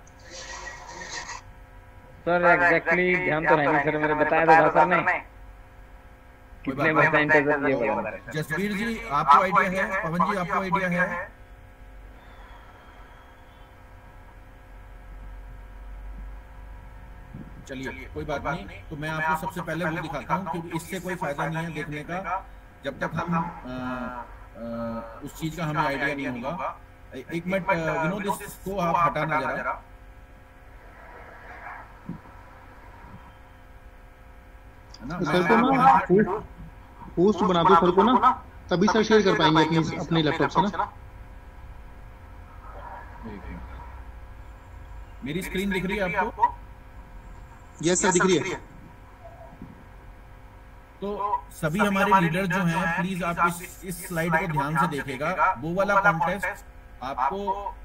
सर एग्जैक्टली ध्यान तो है नहीं सर, मेरे बताया था सर ने। कितने परसेंट है सर ये बता रहे हैं। जसवीर जी आपको आइडिया है, पवन जी आपको आइडिया है? चलिए कोई बात नहीं, तो मैं आपको सबसे पहले वो दिखाता हूँ क्योंकि इससे कोई फायदा नहीं है देखने का जब तक हम आ, आ, उस चीज का हमें आइडिया नहीं होगा। एक मिनट विनोद इसको आप हटाना जरा। सर को ना पोस्ट बना दो सर को ना, तभी सर शेयर कर पाएंगे अपने अपने लैपटॉप से ना। मेरी स्क्रीन दिख रही है आपको? यस सर दिख रही है। तो सभी हमारे लीडर जो हैं प्लीज आप इस इस स्लाइड को ध्यान से देखिएगा। वो वाला कॉन्टेस्ट आपको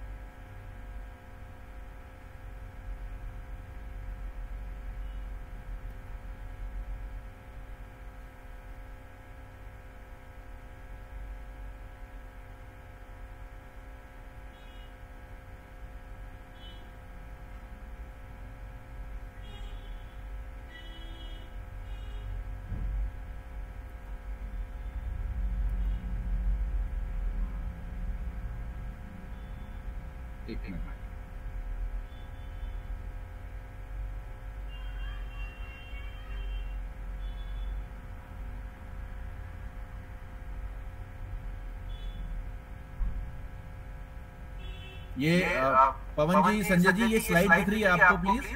एक मिनट ये पवन जी, संजय जी, ये स्लाइड दिख रही है आपको प्लीज?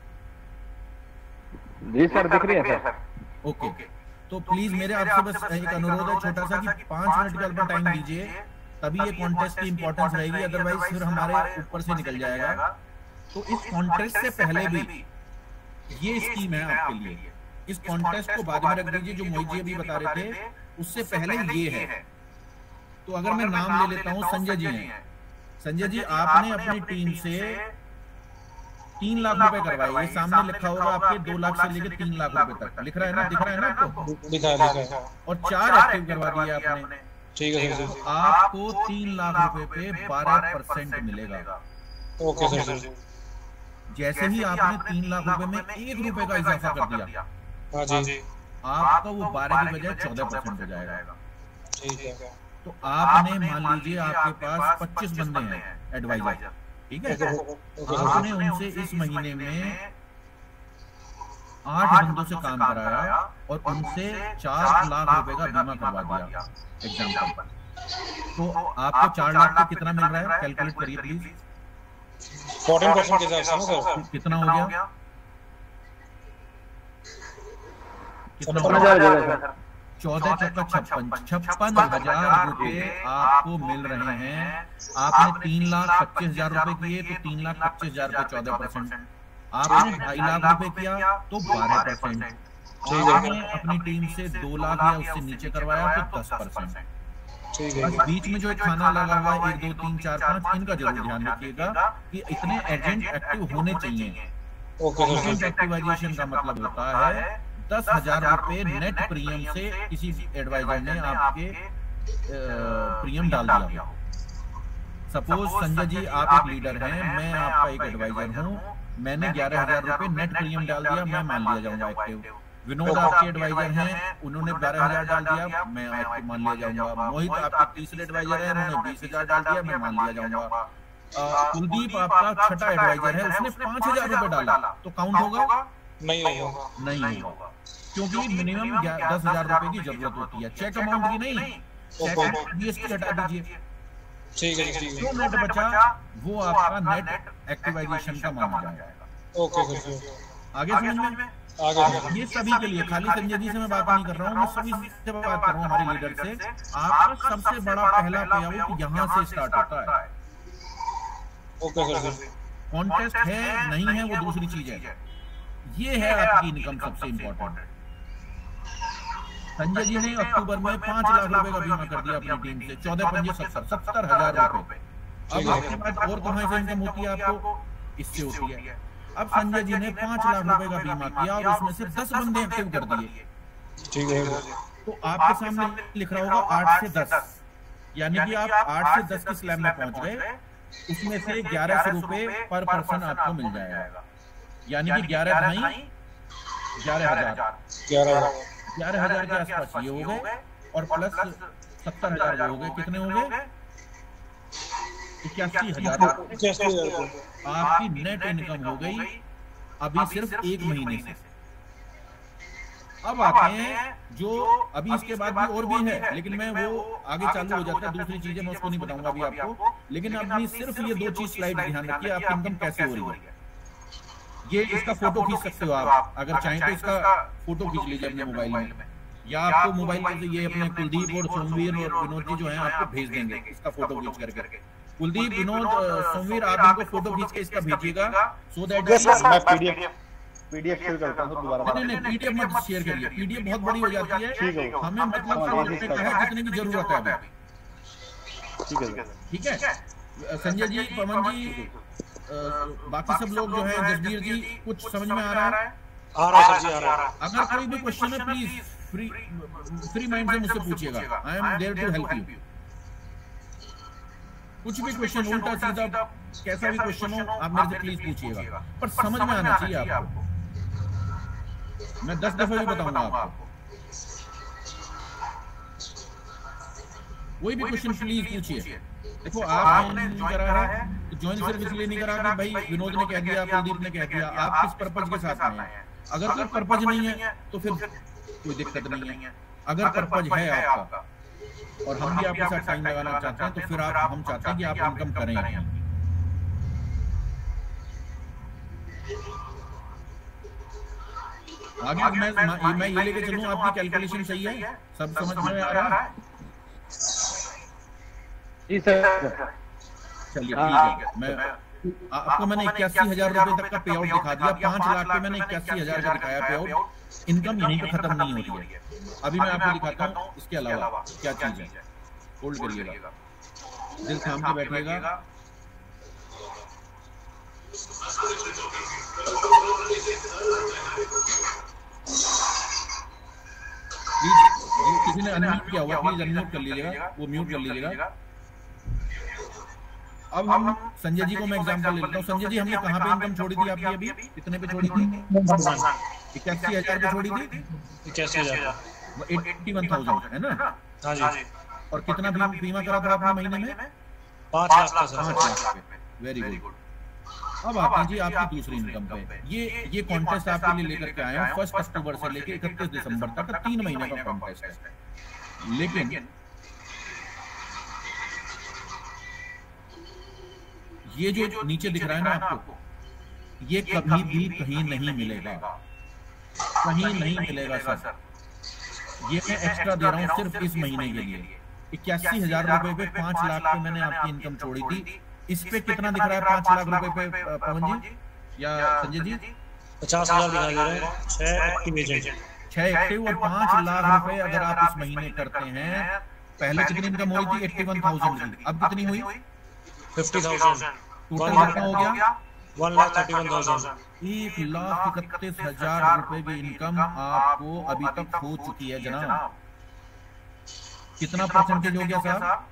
जी सर दिख रही है सर। ओके, तो प्लीज मेरे आपसे बस एक अनुरोध है छोटा सा कि पांच मिनट का अल्प टाइम दीजिए, तभी ये कॉन्टेस्ट की इंपॉर्टेंस रहेगी, अदरवाइज फिर हमारे ऊपर से निकल जाएगा। तो इस कॉन्टेस्ट से पहले भी ये स्कीम है आपके लिए। इस कॉन्टेस्ट को बाद में रख दीजिए, जो मोहित जी अभी बता रहे थे उससे पहले ये है। तो अगर मैं नाम ले लेता हूँ, संजय जी हैं। संजय जी आपने अपनी टीम से तीन लाख रुपए करवाए, ये सामने लिखा होगा आपके दो लाख से लेकर तीन लाख रुपए तक लिख रहा है ना, दिख रहा है ना आपको? दिखा दिखा और चार एक्टिव करवा दिए आपने, ठीक है सर। तो आपको तीन लाख रुपए पे बारह परसेंट मिलेगा। Okay sir sir. जैसे ही आपने तीन लाख रुपए में एक रुपए का इजाफा कर दिया, हाँ जी, आपका वो बारह की बजाय चौदह परसेंट हो जाएगा। ठीक है। तो आपने मान लीजिए आपके पास पच्चीस बंदे हैं एडवाइजर, ठीक है? आपने उनसे इस महीने में आठ बंदों से काम कराया और उनसे चार लाख रुपए का बीमा करवा दिया एग्जाम्पल। तो आपको चार लाख का कितना मिल रहा है, कैलकुलेट करिए प्लीज। चौदह परसेंट के हिसाब से ना सर कितना हो गया? कितना छप्पन हजार सर। चौदह चौका छप्पन छप्पन हजार रुपए आपको मिल रहे हैं। आपने तीन लाख पच्चीस हजार रुपए किए तो तीन लाख पच्चीस हजार रुपए चौदह परसेंट। आपने ढाई लाख रुपए किया तो बारह परसेंट। आपने अपनी टीम से दो लाख या उससे नीचे करवाया तो दस परसेंट। बस बीच में जो एक खाना लगा हुआ है एक दो तीन चार पाँच, इनका जरूर ध्यान रखिएगा कि इतने एजेंट एक्टिव होने चाहिए। एजेंट एक्टिवाइजेशन का मतलब होता है दस हजार रुपए नेट प्रीमियम से किसी एडवाइजर ने आपके प्रीमियम डाल दिया। सपोज संजय जी आप एक लीडर हैं, मैं आपका एक एडवाइजर हूँ, मैंने ग्यारह हजार रुपए नेट प्रीमियम डाल दिया, मैं मान लिया जाऊंगा एक्टिव। विनोद आपके एडवाइजर हैं, उन्होंने बारह हजार डाल दिया, मैं एक्टिव मान लिया जाऊंगा। मोहित आपके तीसरे एडवाइजर हैं, उन्होंने बीस हजार डाल दिया, मैं मान लिया जाऊंगा। कुलदीप आपका छठा एडवाइजर है, उसने पांच हजार रुपए डाला तो काउंट होगा? नहीं होगा, नहीं होगा, क्योंकि मिनिमम दस हजार रुपए की जरूरत होती है, चेक अमाउंट की नहीं। चेक अमाउंट जीएसटी हटा दीजिए, ठीक है ठीक है। जो नेट बचा वो आपका नेट एक्टिवाइजेशन का माना जाएगा। Okay sir. आगे समझ में? आगे ये सभी के लिए, खाली संजय जी से मैं बात नहीं कर रहा हूँ, मैं सभी से बात कर रहा हूँ, हमारे लीडर से। आपका सबसे बड़ा पहला पे आउट यहाँ से स्टार्ट होता है। Okay sir. कॉन्टेस्ट है नहीं है वो दूसरी चीज है, ये है आपकी इनकम सबसे इम्पोर्टेंट। संजय जी ने अक्टूबर में पांच लाख रुपए का बीमा कर दिया अपनी टीम से, चौदह पंजे सत्तर सत्तर हजार रुपए। अब उसके बाद और कहां से इनकम होती है आपको? इससे होती है। अब संजय जी ने पांच लाख रुपए का बीमा किया और उसमें से दस बंदे एक्टिव कर दिए, ठीक है। तो आपके सामने लिख रहा होगा आठ से दस, यानी कि आप आठ से दस की स्लैब में पहुंच गए। उसमें से ग्यारह सौ रुपए पर पर्सन आपको मिल जाएगा, यानी कि ग्यारह ढाई ग्यारह हजार ग्यारह ग्यारह हजार के आसपास ये हो गए और प्लस सत्तर हजार हो गए, कितने हो गए? इक्यासी हजार आपकी नेट इनकम हो गई अभी सिर्फ एक महीने से। अब आते हैं जो अभी इसके बाद भी और भी है, लेकिन मैं वो आगे चालू हो जाता है, दूसरी चीजें मैं उसको नहीं बताऊंगा अभी आपको। लेकिन अपनी सिर्फ ये दो चीज स्लाइड ध्यान रखिए, आपकी इनकम कैसे हो रही है। ये इसका फोटो खींच सकते हो आप, अगर चाहें तो इसका फोटो खींच लीजिए अपने मोबाइल में, या आपको मोबाइल में ये अपने कुलदीप और सोमवीर और विनोद जी जो हैं आपको भेज देंगे इसका फोटो खींच करके। कुलदीप, विनोद, सोमवीर, आप इनको फोटो खींच के इसका भेजिएगा सो दैट मैं पीडीएफ पीडीएफ शेयर करता हूं दोबारा। नहीं नहीं पीडीएफ मत शेयर करिए, पीडीएफ बहुत बड़ी हो जाती है, हमें मतलब जितने की जरूरत है अभी। ठीक है ठीक है संजय जी, पवन जी, बाकी सब लोग जो है, जसबीर जी, कुछ समझ में आ रहा है? आ रहा है सर जी, आ रहा है। अगर कोई भी क्वेश्चन है प्लीज फ्री फ्री माइंड से मुझसे पूछिएगा, I am there to help you. कुछ भी क्वेश्चन, उल्टा सीधा कैसा भी क्वेश्चन हो आप मेरे से प्लीज पूछिएगा, पर समझ में आना चाहिए आपको। मैं दस दफे भी बताऊंगा आपको, कोई भी क्वेश्चन प्लीज पूछिए। देखो आपने नहीं करा है तो ज्वाइन सिर्फ इसलिए नहीं करा कि भाई विनोद ने कह दिया, कुलदीप ने कह दिया, आप किस पर्पज के साथ आए हैं। अगर कोई पर्पज नहीं है तो फिर कोई दिक्कत नहीं है, अगर पर्पज है आपका और हम भी आपके साथ टाइम लगाना चाहते हैं तो फिर आप हम चाहते हैं कि आप इनकम करें। आगे मैं मैं ये लेके चलूं, आपकी कैलकुलेशन सही है, सब समझ में आ रहा है? जी सर। चलिए ठीक है, मैं आपको मैंने इक्यासी हजार रुपए तक का पे आउट दिखा दिया, पांच लाख पे मैंने इक्यासी हजार का दिखाया पे आउट। इनकम यहीं पे खत्म नहीं हो रही है, अभी मैं आपको दिखाता हूँ इसके अलावा क्या चीज है। होल्ड करिएगा, दिल थाम के बैठिएगा। किसी ने अनम्यूट किया हुआ, प्लीज अनम्यूट कर लीजिएगा, वो म्यूट कर लीजिएगा। अब हम संजय जी को मैं एग्जांपल ले लेता हूँ। संजय जी, हमने कहाँ पे इनकम छोड़ी थी आपकी? अभी कितने पे छोड़ी थी? इक्यासी हजार पे छोड़ी थी। इक्यासी हजार एट्टी वन थाउजेंड है ना? हाँ जी। और कितना बीमा करा था आपने महीने में? पाँच लाख का सर। पाँच लाख पे, वेरी गुड। अब आते हैं जी आपकी दूसरी इनकम पे। ये ये कॉन्टेस्ट आपके लिए लेकर के आए हैं, फर्स्ट अक्टूबर से लेके इकतीस दिसंबर तक तीन महीने का कॉन्टेस्ट है। लेकिन ये जो नीचे दिख रहा है ना आपको, ये कभी भी कहीं नहीं मिलेगा, कहीं नहीं मिलेगा सर। ये मैं एक्स्ट्रा दे रहा हूँ सिर्फ इस महीने के लिए। इक्यासी हजार रुपए पे पांच लाख पे मैंने आपकी इनकम छोड़ी थी। इस पे कितना दिख रहा है पांच लाख रुपए पे पवन जी या संजय जी? पचास हजार दिखाई दे रहे हैं। छह एक्टिव छह एक्टिव और पांच लाख रुपए अगर आप इस महीने करते हैं। पहले कितनी इनकम हुई थी? एट्टी वन थाउजेंड की, अब कितनी हुई? Fifty thousand. टोटल कितना हो गया? One lakh thirty one thousand. एक लाख इकतीस हजार रुपए की इनकम आपको अभी तक हो चुकी है जनाब। कितना परसेंटेज हो गया साहब?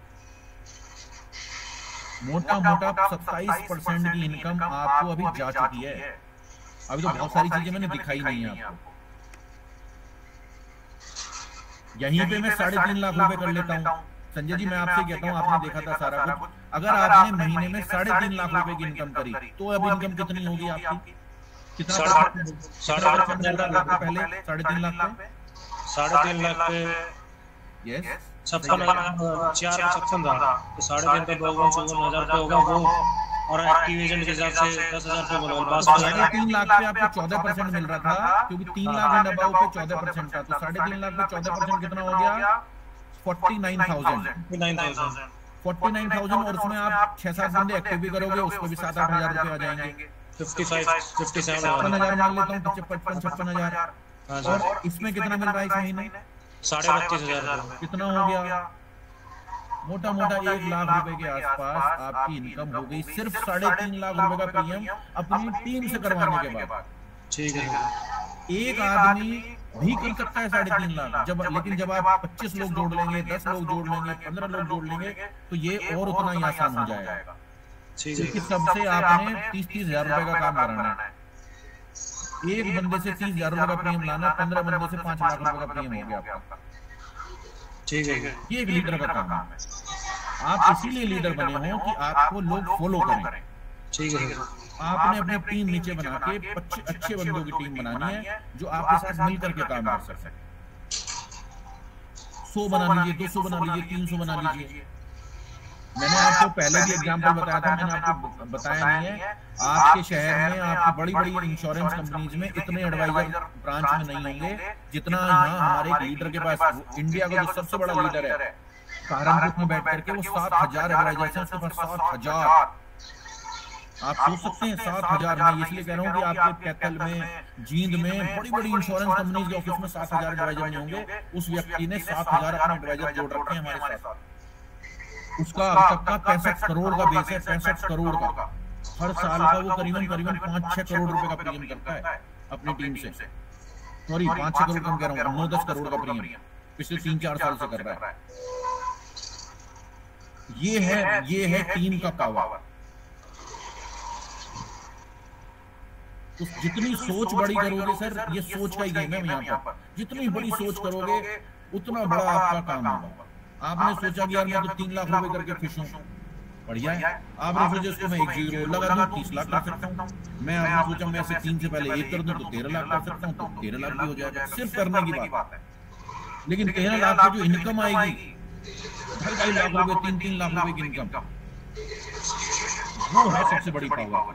मोटा मोटा सत्ताईस परसेंट की इनकम आपको अभी जा चुकी है। अभी तो बहुत सारी चीजें मैंने दिखाई नहीं है आपको। यहीं पे मैं साढ़े तीन लाख रुपए कर लेता हूँ। संजय जी, मैं आपसे कहता हूँ, आपने देखा था सारा कुछ। अगर आपने महीने में साढ़े तीन लाख रुपए की इनकम करी तो अब इनकम कितनी होगी आपकी? कितना साढ़े पहले साढ़े तीन लाख पे? साढ़े तीन लाख पे यस छप्पन चार छप्पन था तो साढ़े तीन पे बावन चौवन हजार पे होगा वो। और एक्टिवेशन के हिसाब से दस हजार पे बोला। साढ़े तीन लाख पे आपको चौदह परसेंट मिल रहा था, क्योंकि तीन लाख एंड अबाव पे चौदह परसेंट था, तो साढ़े तीन लाख पे चौदह परसेंट कितना हो गया? Forty nine thousand. Forty nine thousand और उसमें आप छह सात बंदे एक्टिव भी करोगे, उसको भी सात आठ हजार रुपए आ जाएंगे। फिफ्टी फाइव फिफ्टी सेवन छप्पन हजार मान लेता हूँ, पचपन छप्पन हजार। और इसमें कितना मिल रहा है इस महीने? साढ़े बत्तीस हजार। कितना हो गया? मोटा मोटा एक लाख रुपए के आसपास आपकी इनकम हो गई सिर्फ साढ़े तीन लाख रुपए का प्रीमियम अपनी टीम से करवाने के बाद। ठीक है। एक आदमी भी कर सकता है साढ़े तीन लाख, जब लेकिन जब आप पच्चीस लोग जोड़ लेंगे, दस लोग जोड़ लेंगे, पंद्रह लोग जोड़ लेंगे तो ये और उतना ही आसान हो जाएगा। क्योंकि सबसे आपने तीस तीस हजार रुपए का काम कराना है। एक बंदे से तीस हजार रुपए का प्रीमियम लाना, पंद्रह बंदे से पांच लाख रुपए का प्रीमियम हो गया आपका। ठीक है, ये एक लीडर का काम है। आप इसीलिए लीडर बने हो कि आपको लोग फॉलो करें। ठीक है, आपने अपनी टीम नीचे बना के अच्छे बंदों की टीम बनानी है जो आपके साथ मिल करके काम कर सकते हैं। सौ बना लीजिए, दो सौ बना लीजिए, तीन सौ बना लीजिए। मैंने आपको पहले भी एग्जांपल बताया था, मैंने आपको बताया नहीं है, आपके शहर में आपकी बड़ी बड़ी इंश्योरेंस कंपनीज में इतने एडवाइजर ब्रांच में नहीं होंगे जितना यहाँ हमारे एक लीडर के पास। इंडिया का जो सबसे बड़ा लीडर है सहारनपुर में बैठ करके वो सात हजार एडवाइजर्स हैं उसके पास, सात हजार। आप सोच सकते हैं सात हजार। मैं इसलिए कह रहा हूँ कि आपके कैथल में, जींद में बड़ी बड़ी इंश्योरेंस कंपनीज के ऑफिस में सात हजार एडवाइजर नहीं होंगे। उस व्यक्ति ने सात हजार अपने एडवाइजर जोड़ रखे हैं हमारे साथ। उसका अब तक का पैंसठ करोड़ का बेस है, पैंसठ करोड़ का। हर साल का वो करीबन करीबन पांच छह करोड़ रुपए का प्रीमियम करता है अपनी टीम से। सॉरी, पांच छह करोड़ कम कह रहा हूँ, नौ दस करोड़ का प्रीमियम पिछले तीन चार साल से कर रहा है। ये है ये है टीम का पावर। तो जितनी सोच बड़ी करोगे सर, ये सोच का ही गेम है यहाँ पर, जितनी बड़ी सोच करोगे उतना बड़ा आपका काम होगा। आपने सोचा कि यार मैं तो तीन लाख रुपए करके खुश हूँ, बढ़िया है। आपने सोचा इसको मैं एक जीरो लगा दूं तीस लाख कर सकता हूँ। मैं आपने सोचा मैं ऐसे तीन से पहले एक कर दूं तो तेरह लाख कर सकता हूँ, तो तेरह लाख भी हो जाएगा। सिर्फ करने की बात है। लेकिन तेरह लाख की जो इनकम आएगी, ढाई ढाई लाख रुपए, तीन तीन लाख रुपए की इनकम, वो है सबसे बड़ी पावर।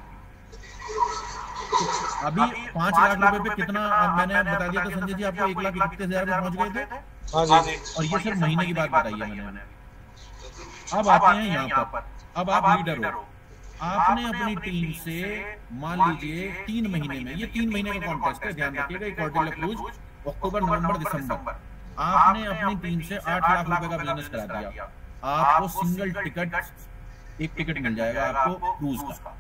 अभी पांच लाख रुपए पे कितना मैंने बता दिया था संजय जी आपको, एक लाख इकतीस हजार में पहुंच गए थे। हाँ जी। और ये सिर्फ महीने की बात बताई है मैंने। अब आते हैं यहाँ पर, अब आप लीडर हो, आपने अपनी टीम से मान लीजिए तीन महीने में, ये तीन महीने का कॉन्टेस्ट है, ध्यान रखिएगा, क्वार्टरली क्लोज अक्टूबर नवंबर दिसंबर, आपने अपनी टीम से आठ लाख रुपए का बिजनेस करा दिया। आपको सिंगल टिकट, एक टिकट मिल जाएगा आपको क्रूज का,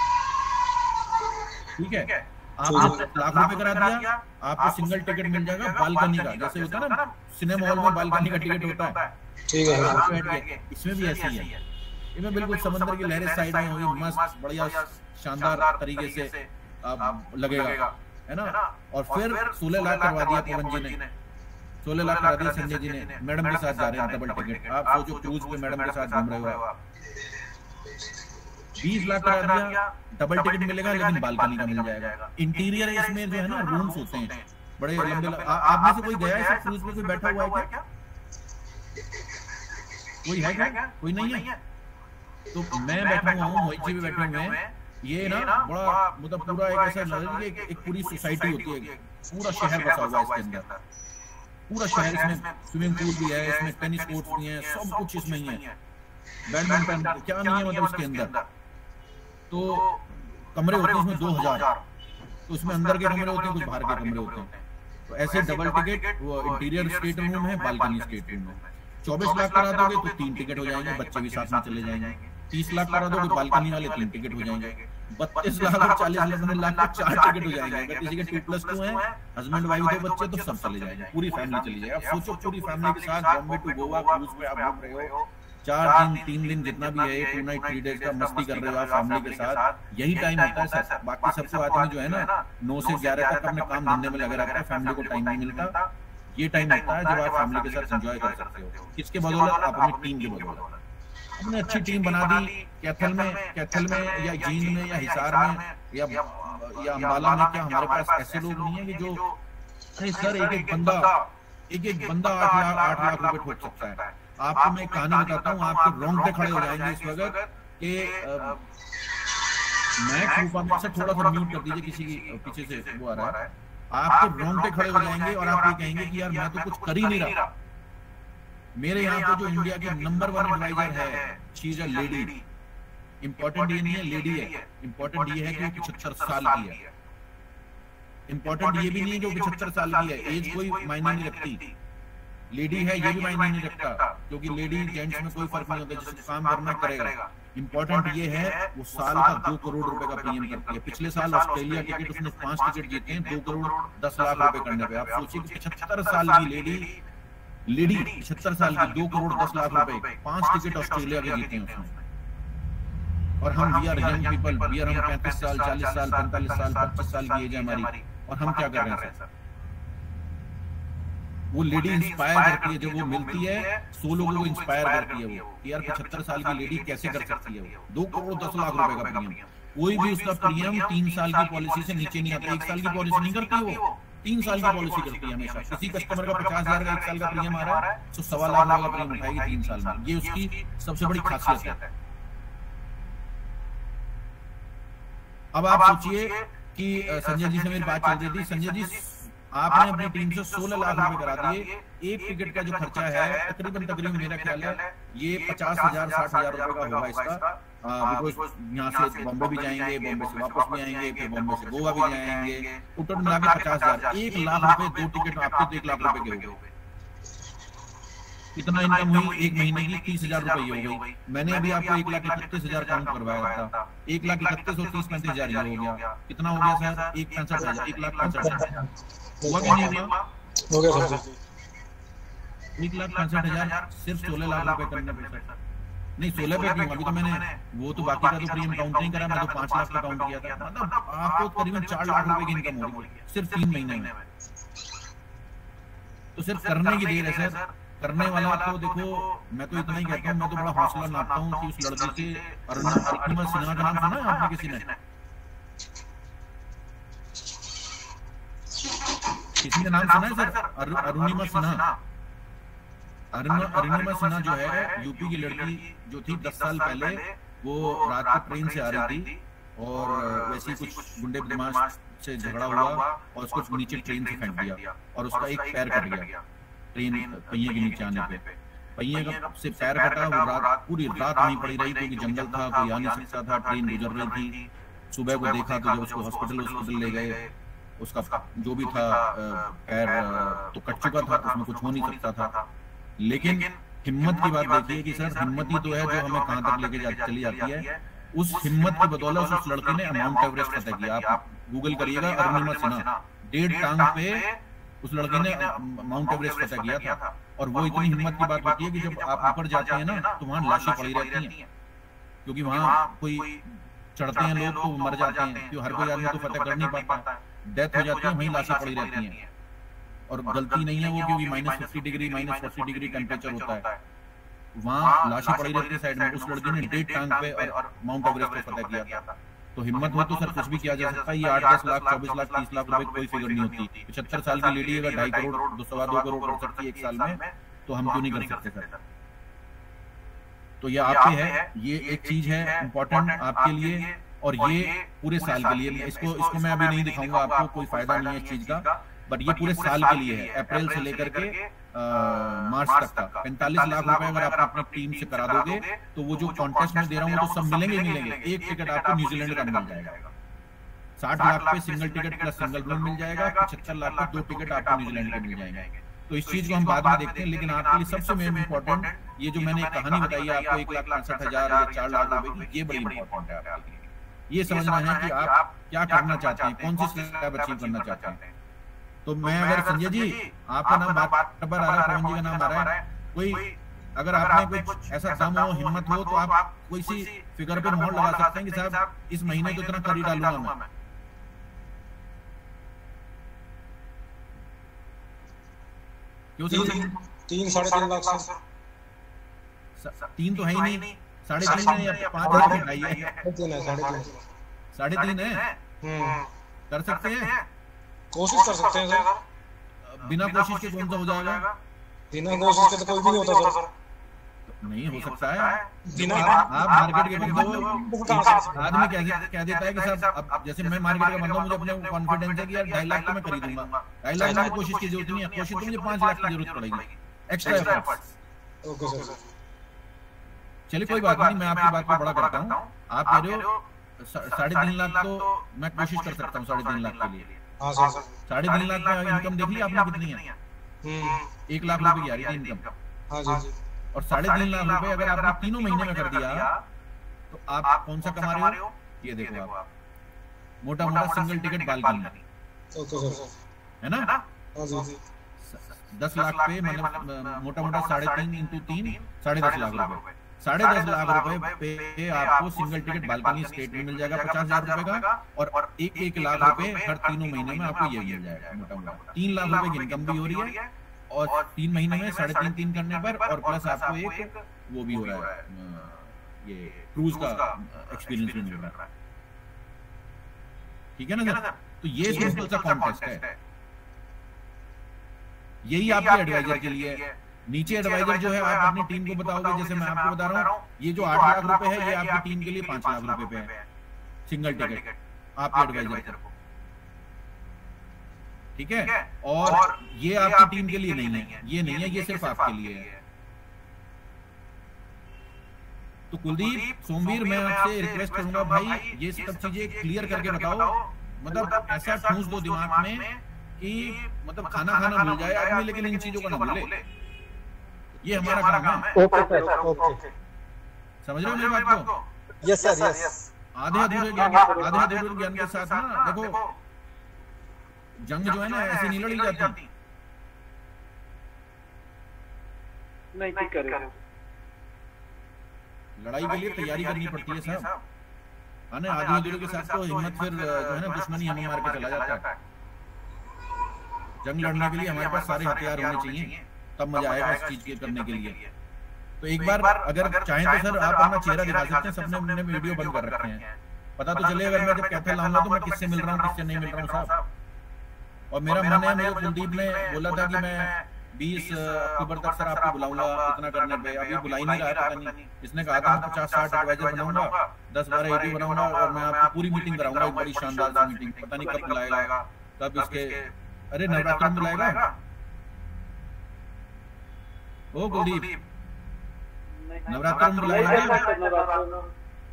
ठीक है। आपने लाख रुपए करा दिया, आपको सिंगल टिकट मिल जाएगा बालकनी का, जैसे होता है ना सिनेमा हॉल में बालकनी का टिकट होता है, ठीक है। इसमें भी ऐसे ही है, इसमें बिल्कुल समंदर की लहरें साइड में होगी, मस्त बढ़िया शानदार तरीके से आप लगेगा, है ना। और फिर सोलह लाख करवा दिया पवन जी ने, सोलह लाख करा दिया संजय जी ने, मैडम के साथ जा रहे हैं डबल टिकट। आप सोचो क्रूज पे मैडम के साथ घूम रहे हो, बीस लाख करा दिया, डबल टिकट मिलेगा लेकिन बालकनी का मिल जाएगा। इंटीरियर इसमें जो है ना रूम्स होते हैं बड़े लंबे। आप में से कोई गया है क्रूज पे, कोई बैठा हुआ है क्या? कोई है क्या? कोई नहीं है? तो मैं बैठा हुआ हूँ, मोहित जी भी बैठे हुए हैं। ये ना बड़ा मतलब पूरा एक ऐसा लगे एक, एक पूरी सोसाइटी होती है, पूरा शहर बसा हुआ है इसके अंदर, पूरा शहर। इसमें स्विमिंग पूल भी है, इसमें टेनिस कोर्ट भी है, सब कुछ इसमें ही है, बैडमिंटन क्या नहीं है मतलब इसके अंदर। तो कमरे होते हैं इसमें दो हजार, तो उसमें अंदर के कमरे होते हैं, कुछ बाहर के कमरे होते हैं। तो ऐसे डबल टिकट, वो इंटीरियर स्टेट रूम है, बालकनी स्टेट रूम है। चौबीस लाख करा दोगे तो तीन टिकट हो जाएंगे, बच्चे भी साथ में चले जाएंगे। तीस लाख करा दोगे बालकनी वाले तीन टिकट हो जाएंगे। बत्तीस लाख और चालीस लाख का चार टिकट हो जाएंगे। अगर किसी के टू प्लस टू है, हस्बैंड वाइफ दो बच्चे, तो सब चले जाएंगे, पूरी फैमिली चली जाएगी। आप सोचो पूरी फैमिली के साथ बॉम्बे टू गोवा क्रूज पे आप घूम रहे हो, चार दिन तीन दिन जितना भी है, टू नाइट थ्री डेज का मस्ती कर रहे हो आप फैमिली के साथ। यही टाइम होता है सर। बाकी सबसे आदमी जो है ना नौ से ग्यारह तक अपने काम धंधे में लगे रहता है, फैमिली को टाइम नहीं मिलता। ये टाइम होता है जब आप फैमिली के साथ एंजॉय कर सकते हो। किसके बदौलत? आप अपनी टीम की बदौलत। हमने अच्छी टीम बना दी कैथल में, कैथल में या जींद में या हिसार में या या अम्बाला में। क्या हमारे पास ऐसे लोग नहीं है कि जो अरे सर एक एक बंदा एक एक बंदा आठ लाख आठ लाख रुपए ठोक सकता है। आपको मैं कहानी बताता हूँ, आपके रोंगटे खड़े हो जाएंगे इस वक्त कि मैं रूपा में से थोड़ा सा म्यूट कर दीजिए, किसी की पीछे से वो आ रहा है। आपके रोंगटे खड़े हो जाएंगे और आप ये कहेंगे कि यार मैं तो कुछ कर ही नहीं रहा। मेरे यहाँ पे जो इंडिया के नंबर वन एडवाइजर है, she is a lady. Important ये नहीं है लेडी है, इंपॉर्टेंट ये है कि वो पचहत्तर साल की है। इंपॉर्टेंट ये भी नहीं है कि वो पचहत्तर साल की है, एज कोई मायने नहीं रखती। लेडी है ये भी मायने नहीं रखता, क्योंकि लेडी जेंट्स में कोई फर्क नहीं होता, जिसको काम करना करेगा। इंपॉर्टेंट ये है वो साल का दो करोड़ रुपए का प्रीमियम करती है। पिछले साल ऑस्ट्रेलिया टिकट उसने पांच टिकट जीते हैं, दो करोड़ दस लाख रुपए करने पे। आप सोचिए कि पचहत्तर साल की लेडी लेडी पचहत्तर साल की दो करोड़ दस लाख रुपए, पांच टिकट ऑस्ट्रेलिया के जीते हैं उसने। और हम we are young people, we are हम पैंतीस साल चालीस साल पैंतालीस साल पच्चीस साल की एज है हमारी। और हम क्या कर रहे हैं सर? वो लेडी इंस्पायर करती है, जब वो मिलती है सौ लोगों को इंस्पायर करती है वो कि यार पचहत्तर साल की लेडी कैसे कर सकती है वो दो करोड़ दस लाख रुपए का प्रीमियम। कोई भी उसका प्रीमियम तीन साल की पॉलिसी से नीचे नहीं आता। एक साल की पॉलिसी नहीं करती वो, तीन साल की पॉलिसी करती है हमेशा। किसी कस्टमर का पचास हजार का एक साल का प्रीमियम आ रहा है तो सवा लाख रुपए का प्रीमियम उठाएगी तीन साल में। ये उसकी सबसे बड़ी खासियत है। अब आप सोचिए कि संजय जी से मेरी बात चल रही थी, संजय जी आपने अपनी टीम से सोलह लाख रुपए करा दिए, एक टिकट का जो खर्चा है तकरीबन तकरीबन मेरा ख्याल है ये पचास हजार साठ हजार रुपए का होगा इसका। बिकॉज यहाँ से बॉम्बे भी जाएंगे, बॉम्बे से वापस भी आएंगे, फिर बॉम्बे से गोवा भी जाएंगे, टोटल मिला के पचास हजार, एक लाख रुपए दो टिकट आपके तो एक लाख रुपए के हो गए। इतना इनकम हुई एक महीने की तीस हजार रुपए हो गई। मैंने अभी आपको एक लाख इकतीस हजार काउंट करवाया था, एक लाख इकतीस और तीस पैंतीस हजार हो गया। कितना हो गया सर? एक पैंसठ हजार, एक लाख पैंसठ हजार हुआ कि नहीं हुआ? हो गया सर। एक लाख पैंसठ हजार सिर्फ सोलह लाख रुपए करने पे सर। नहीं सोलह पे क्यों? अभी तो मैंने वो तो बाकी का तो प्रीमियम काउंट नहीं करा, मैं तो पांच लाख का काउंट किया था। मतलब आपको करीबन चार लाख रुपए की इनकम हो रही है सिर्फ तीन महीने में। तो सिर्फ करने की देर है सर। करने वाला तो देखो, मैं तो इतना ही कहता हूँ, मैं तो बड़ा हौसला नापता हूँ कि उस लड़की से अरुणिमा सिन्हा का नाम सुना है आपने किसी ने? किसी ने नाम सुना है सर? अरुणिमा सिन्हा। अरुणिमा सिन्हा जो है यूपी की लड़की जो थी दस साल पहले, वो रात को ट्रेन से आ रही थी और वैसे ही कुछ गुंडे बदमाश से झगड़ा हुआ और उसको नीचे ट्रेन से फेंक दिया और उसका एक पैर कट गया ट्रेन पहिए के नीचे आने पे। पहिए का से पैर कटा, वो रात पूरी रात वहीं पड़ी रही क्योंकि जंगल था, कोई आ नहीं सकता था, ट्रेन गुजर रही थी। सुबह को देखा तो जब उसको हॉस्पिटल हॉस्पिटल ले गए, उसका जो भी था पैर तो कट चुका था, उसमें कुछ हो नहीं सकता था। लेकिन हिम्मत की बात देखिए कि सर हिम्मत ही तो है जो हमें कहां तक लेके जा, चली जाती है। उस हिम्मत की बदौलत उस लड़की ने माउंट एवरेस्ट फतह किया। आप गूगल करिएगा अरुणिमा सिन्हा, डेढ़ टांग पे उस लड़की ने माउंट एवरेस्ट फतह किया था। और वो इतनी हिम्मत की बात होती है कि जब आप ऊपर जाते हैं ना तो वहां लाशें पड़ी रहती हैं, क्योंकि वहां कोई चढ़ते हैं लोग तो मर जाते हैं, क्योंकि हर कोई आदमी तो फतह कर नहीं पाता, डेथ हो जाती है, वहीं लाशें पड़ी रहती हैं। और गलती नहीं है वो, क्योंकि minus fifty degree minus forty degree temperature होता है, वहां लाशें पड़ी रहती है साइड में। उस लड़की ने डेढ़ टांग पे और माउंट एवरेस्ट पे फतह किया था। तो हिम्मत हो तो सर कुछ भी किया जा सकता है। ये आठ दस लाख चौबीस लाख तीस लाख रुपए कोई फिगर नहीं होती। पचहत्तर साल की लेडी अगर ढाई करोड़ दो सवा दो करोड़ कर सकती है एक साल में, तो हम क्यों नहीं कर सकते सर? तो ये आपके है, ये एक चीज है इम्पोर्टेंट आपके लिए और ये पूरे साल के लिए। इसको इसको मैं अभी नहीं दिखाऊंगा आपको, कोई फायदा नहीं है इस चीज का, बट ये पूरे साल के लिए है, अप्रैल से लेकर के मार्च तक का। पैंतालीस लाख रुपए अगर आप अपनी टीम से करा दोगे तो वो जो कॉन्टेस्ट में दे रहा हूँ वो तो सब मिलेंगे मिलेंगे। एक टिकट आपको न्यूजीलैंड का मिल जाएगा, साठ लाख पे single ticket plus single room मिल जाएगा, पचहत्तर लाख पे दो टिकट आपको न्यूजीलैंड के मिल जाएंगे। तो इस चीज को हम बाद में देखते हैं, लेकिन आपके लिए सबसे मेन इंपॉर्टेंट ये जो मैंने एक कहानी बताई है आपको, एक लाख पैंसठ हजार या चार लाख रुपए की, ये बड़ी इंपॉर्टेंट है आपके लिए। ये समझना है कि आप क्या करना चाहते हैं, कौन सी स्लैब अचीव करना चाहते हैं। तो मैं अगर संजय जी आपका नाम बार बार आ रहा है, पवन जी का नाम आ रहा है, कोई अगर आपने कुछ ऐसा दम हो हिम्मत हो तो आप कोई सी फिगर पे मोहर लगा सकते हैं कि साहब इस महीने तो इतना कर ही डालूंगा मैं। क्यों सर? तीन साढ़े तीन लाख सर। तीन तो है ही नहीं, साढ़े तीन है या पाँच हजार ढाई है? साढ़े तीन है, कर सकते हैं, कोशिश कर सकते हैं सर। बिना कोशिश के कौन सा हो जाएगा? बिना कोशिश के तो कोई भी नहीं होता सर। नहीं हो सकता है। बिना आप मार्केट के बंदे हो, आदमी कह कह देता है कि सर अब जैसे मैं मार्केट का बंदा हूं, मुझे अपने कॉन्फिडेंस है कि यार ढाई लाख तो मैं खरीदूंगा, ढाई लाख में कोशिश की जरूरत नहीं है, कोशिश तो मुझे पांच लाख की जरूरत पड़ेगी एक्स्ट्रा एफर्ट्स। ओके सर, चलिए कोई बात नहीं, मैं आपकी बात को बड़ा करता हूँ। आप कह रहे हो साढ़े तीन लाख तो मैं कोशिश कर सकता हूँ साढ़े तीन लाख के लिए। हाँ सर, साढ़े तीन लाख का इनकम देख ली आपने कितनी है? एक लाख रुपए की आ रही थी इनकम। हाँ जी। और साढ़े तीन लाख रुपए अगर आपने तीनों महीने में कर दिया तो आप कौन सा कमा रहे हो? ये देखो आप, मोटा मोटा सिंगल टिकट बालकनी, है ना? दस लाख पे मतलब मोटा मोटा साढ़े तीन इंटू तीन साढ़े दस लाख रुपए साढ़े दस लाख रुपए पे आपको सिंगल टिकट बालकनी स्टेट में मिल जाएगा पचास हजार रुपए का, और एक एक लाख रुपए हर तीनों महीने में आपको ये मिल जाएगा मोटा मोटा तीन लाख रुपए की इनकम भी हो रही है, और तीन महीने में साढ़े तीन तीन करने पर, और प्लस आपको एक वो भी हो रहा है, ये क्रूज का एक्सपीरियंस भी मिल रहा है। ठीक है ना सर? तो ये सिंपल सा कॉन्टेस्ट है, यही आपके एडवाइजर के लिए है। नीचे एडवाइजर जो है आप अपनी टीम को बताओगे, जैसे मैं आपको बता रहा हूँ, ये जो आठ लाख रुपए है ये आपकी टीम के लिए पांच लाख रुपए पे है सिंगल टिकट आपके एडवाइजर को। ठीक है, और ये आपकी टीम के लिए नहीं है, ये नहीं है, ये सिर्फ आपके लिए है। तो कुलदीप, सोमवीर, मैं आपसे रिक्वेस्ट करूंगा भाई ये सब चीजें क्लियर करके बताओ, मतलब ऐसा ठूंस दो दिमाग में कि मतलब खाना खाना भूल जाए आदमी, लेकिन इन चीजों का ना भूले। ये हमारा काम है। ओके सर, ओके, समझ रहे हो मेरी बात को? Yes sir, yes. आधे अधूरे ज्ञान आधे अधूरे ज्ञान के साथ ना देखो, जंग जो है ना ऐसे नहीं लड़ी जाती। नहीं, ठीक कर रहे हो। लड़ाई के लिए तैयारी करनी पड़ती है साहब, है ना? आधे अधूरे के साथ तो हिम्मत फिर जो है ना दुश्मनी हमें मार के चला जाता है। जंग लड़ने के लिए हमारे पास सारे हथियार होने चाहिए, तब मजा आएगा इस चीज के करने के लिए। तो एक बार अगर चाहें तो सर आप अपना चेहरा दिखा सकते हैं, सबने हमने वीडियो बंद कर रखे हैं, पता तो चले अगर मैं जब कैथल लाऊंगा तो मैं किससे मिल रहा हूँ किससे नहीं मिल रहा हूँ साहब। और मेरा मन है, मेरे कुलदीप ने बोला था कि मैं बीस अक्टूबर तक सर आपको बुलाऊंगा इतना करने पे, अभी बुला ही नहीं रहा, पता नहीं। इसने कहा था पचास साठ एडवाइजर बनाऊंगा, दस बारह एडी बनाऊंगा, और मैं आपको पूरी मीटिंग कराऊंगा, एक बड़ी शानदार सी मीटिंग। पता नहीं कब बुलाएगा, कब इसके, अरे नवरात्र में बुलाएगा ओ कुलदीप, नवरात्र में बुलाएगा?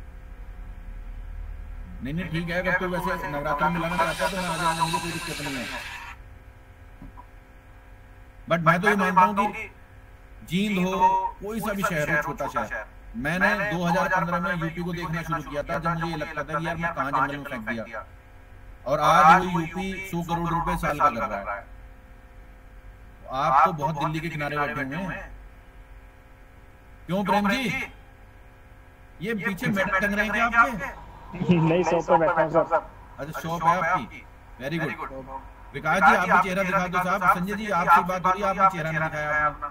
नहीं नहीं ठीक है, अगर तो वैसे नवरात्र में बुलाना चाहता है तो मैं आ जाऊंगा, मुझे कोई दिक्कत नहीं है। बट मैं तो ये मानता हूँ कि जींद हो, कोई सा भी शहर हो, छोटा शहर, मैंने दो हज़ार पंद्रह में यूपी को देखना शुरू किया था, जब मुझे ये लगता था कि यार मैं कहाँ जंगल में फेंक दिया, और आज वो यूपी सौ करोड़ रुपए साल का कर रहा है। आप तो बहुत दिल्ली के किनारे बैठे हुए हैं, क्यों प्रेम जी? ये पीछे मेडल टंग रहे हैं क्या आपके? नहीं, शॉप पे बैठा हूं सर। अच्छा, शॉप है आपकी, वेरी गुड। विकास जी आप भी चेहरा दिखा दो साहब। संजय जी आपसे बात हो रही है, आपने चेहरा नहीं दिखाया अपना।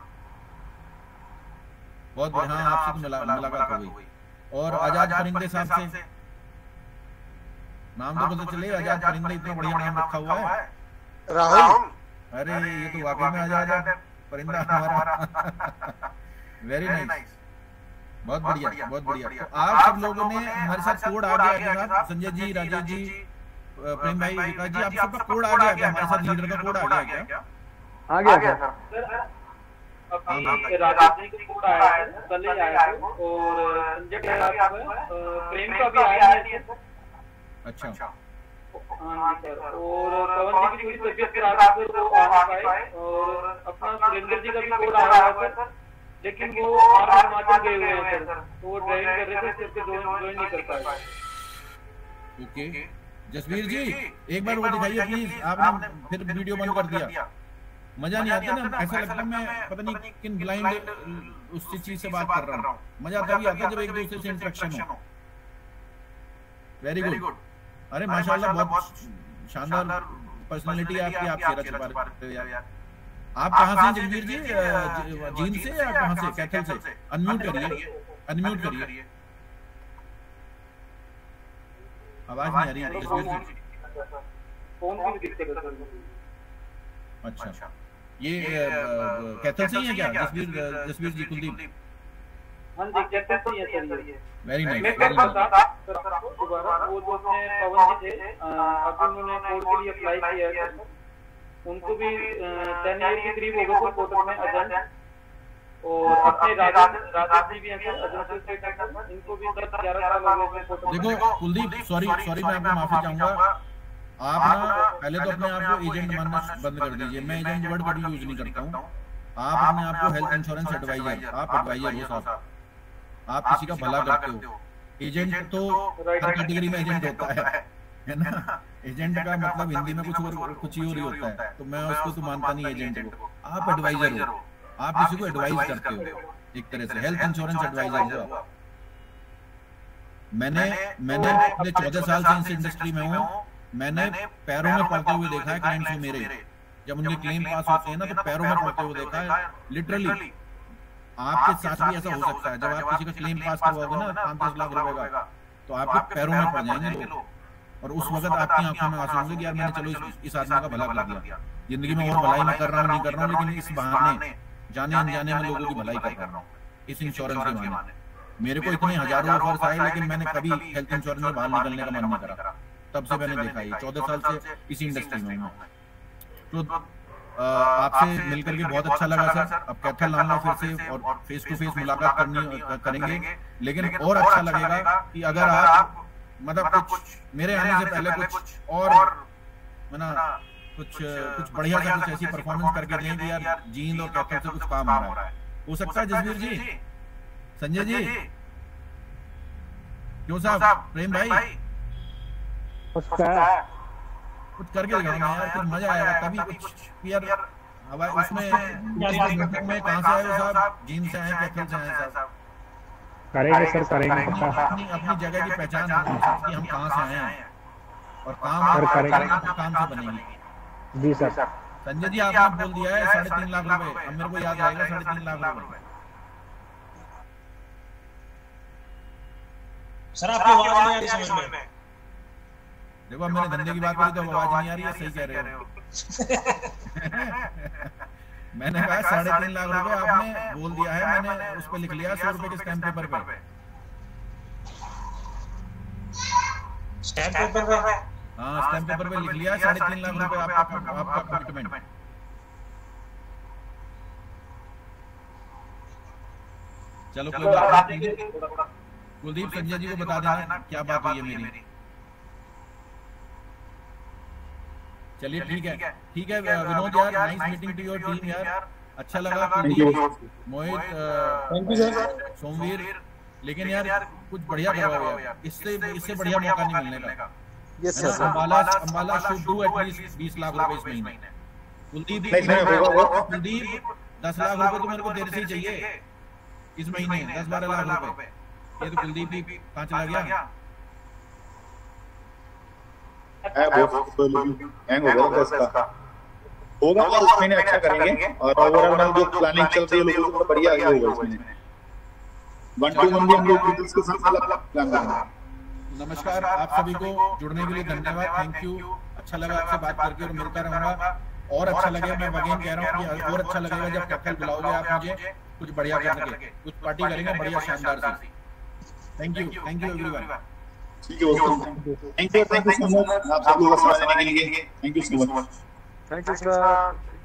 बहुत बढ़िया, हाँ आपसे तो मुलाकात हो गई। और आजाद परिंदे साहब से नाम तो पता चले, आजाद परिंदे इतना बढ़िया नाम रखा हुआ है, राहुल। अरे ये तो वाकई में आजाद परिंदा हमारा। वेरी नाइस, बहुत बढ़िया, बहुत बढ़िया। तो आप सब लोगों ने हमारे साथ कोड आ गया है, संजय जी, राजेश जी, प्रेम भाई, विकास जी, आप सबका कोड आ गया क्या? हमारे साथ लीडर का कोड आ गया क्या? आ गया सर। अभी राजेश का कोड आया है, कल ही आया है, और संजय के साथ प्रेम का भी आया है। अच्छा, हाँ जी सर। और पवन जी की थोड़ी तबीयत खराब है तो वो आ नहीं पाए, और अपना सुरेंद्र जी का भी कोड आया है सर, लेकिन वो आप हिमाचल गए हुए हैं सर, तो वो ड्राइविंग कर रहे थे, इसलिए ज्वाइन नहीं कर पाए। ओके, जसवीर जी एक बार वो दिखाइए प्लीज, आपने फिर वीडियो बंद कर दिया। मजा नहीं आता ना, ऐसा लगता है मैं पता नहीं किन ब्लाइंड उस चीज से बात कर रहा हूँ। मजा तभी आता जब एक दूसरे से इंटरेक्शन हो। वेरी गुड, अरे माशाल्लाह बहुत शानदार पर्सनालिटी है आपकी, आप चेहरा छुपा रहे हो यार। आप कहाँ से जसवीर जी? जींद से या कहाँ से? कैथल से? अनम्यूट करिए, अनम्यूट करिए, आवाज नहीं आ रही जसवीर जी। फोन की दिक्कत है। अच्छा, ये कैथल से ही है क्या जसवीर जसवीर जी? कुलदीप? हाँ जी, कैथल से ही है सर ये। Very nice. मैं कल बता दोबारा, वो जो अपने पवन जी थे, अभी उन्होंने कोर्ट के लिए अप्लाई किया है, उनको भी टेन ईयर के करीब हो गए कोर्ट में एजेंट, और अपने राजेश राजेश जी भी हैं सर, एजेंट से, इनको भी दस ग्यारह साल हो गए। देखो कुलदीप, सॉरी सॉरी मैं आपको माफी चाहूंगा, आप ना पहले तो अपने आप को एजेंट मानना बंद कर दीजिए। मैं एजेंट वर्ड कभी यूज नहीं करता हूँ। आप अपने आप को हेल्थ इंश्योरेंस एडवाइजर, आप एडवाइजर हो साहब, आप किसी का भला करते हो। एजेंट तो हर कैटेगरी में एजेंट होता है, है ना? एजेंट का मतलब हिंदी में कुछ और कुछ ही और ही होता है, तो मैं उसको तो मानता नहीं एजेंट को। आप एडवाइजर हो, आप किसी को एडवाइस करते हो, एक तरह से हेल्थ इंश्योरेंस एडवाइजर हो आप। मैंने मैंने अपने चौदह साल से इस इंडस्ट्री में हूँ, मैंने पैरों में पड़ते हुए देखा है क्लाइंट्स को मेरे, जब उनके क्लेम पास होते हैं ना तो पैरों में पड़ते हुए देखा है लिटरली। आपके साथ भी ऐसा हो सकता है, जब आप किसी का क्लेम पास करवाओगे ना पाँच दस लाख रुपए का, तो आपके पैरों में पड़ जाएंगे लोग, और उस वक्त आपकी आंखों में आंसू होंगे कि यार मैंने चलो इस, इस आदमी का भला कर दिया, जिंदगी में और भलाई मैं कर रहा हूँ नहीं कर रहा हूँ, लेकिन इस बहाने जाने अनजाने में लोगों की भलाई कर रहा हूँ इस इंश्योरेंस के बहाने। मेरे को इतने हजारों ऑफर्स आए, लेकिन मैंने कभी हेल्थ इंश्योरेंस में बाहर निकलने का मन नहीं करा, तब से मैंने देखा ये चौदह साल से इसी इंडस्ट्री में हूँ। तो आपसे मिलकर के बहुत अच्छा लगा सर। अब कैथल लाऊंगा फिर से और फेस टू फेस मुलाकात करनी करेंगे, लेकिन और अच्छा लगेगा कि अगर आप मतलब कुछ मेरे आने से पहले कुछ और ना कुछ कुछ बढ़िया सा कुछ ऐसी परफॉर्मेंस करके दें कि यार जींद और कैथल से कुछ काम हो रहा है। हो सकता है जसवीर जी, संजय जी, क्यों साहब, प्रेम भाई, कुछ करके दिखाऊंगा यार, कुछ मजा आएगा तभी कुछ यार। हवा उसमें में कहां से आए हो साहब? जींद से आए, कैथल से आए साहब? करेंगे सर, करेंगे। अपनी अपनी जगह की पहचान कि हम कहां से आए हैं और काम करेंगे, काम से बनेंगे। जी सर। संजय जी आपने बोल दिया है साढ़े तीन लाख रुपए, अब मेरे को याद आएगा साढ़े तीन लाख रुपए। सर आपकी आवाज नहीं आ रही समझ में। देखो मैंने धंधे की बात करी तो आवाज नहीं आ रही है, सही कह रहे हो। मैंने कहा साढ़े तीन लाख रुपए आपने बोल दिया है, मैंने उस पर लिख लिया सौ रुपए के स्टैम्प पेपर पे। स्टैम्प पेपर पे? हाँ स्टैम्प पेपर पे लिख लिया साढ़े तीन लाख रुपए आपका आपका कमिटमेंट। चलो कोई बात नहीं, कुलदीप संजय जी को बता देना क्या बात हुई है मेरी। चलिए ठीक है, ठीक है विनोद यार, nice meeting to your team यार, अच्छा लगा। Mohit, thank you sir, Somvir, लेकिन यार कुछ बढ़िया करवाओ यार, इससे इससे बढ़िया मौका नहीं मिलने का। Yes sir. Ambala Ambala should do at least बीस लाख रुपए इस महीने। कुलदीप कुलदीप दस लाख रुपए तो मेरे को देर से ही चाहिए इस महीने, दस बारह लाख रुपए। ये तो कुलदीप भी कहाँ चला गया? हैंग हो गया इसका, होगा और इस महीने अच्छा करेंगे, और ओवरऑल जो प्लानिंग चल रही है लोगों को बढ़िया आगे होगा इस महीने। वन टू वन भी हम लोग डिटेल्स के साथ अलग प्लान कर रहे हैं। नमस्कार, आप सभी को जुड़ने के लिए धन्यवाद, थैंक यू। अच्छा लगा आपसे बात करके और मिलता रहूंगा, और अच्छा लगेगा, मैं अगेन कह रहा हूँ कि और अच्छा लगेगा जब कैथल बुलाओगे आप मुझे कुछ बढ़िया करके, कुछ पार्टी करेंगे बढ़िया शानदार सी। Thank you, thank you everyone. ठीक है, thank you, thank you so much आप सब लोगों को समझने के लिए, thank you so much. Thank you sir.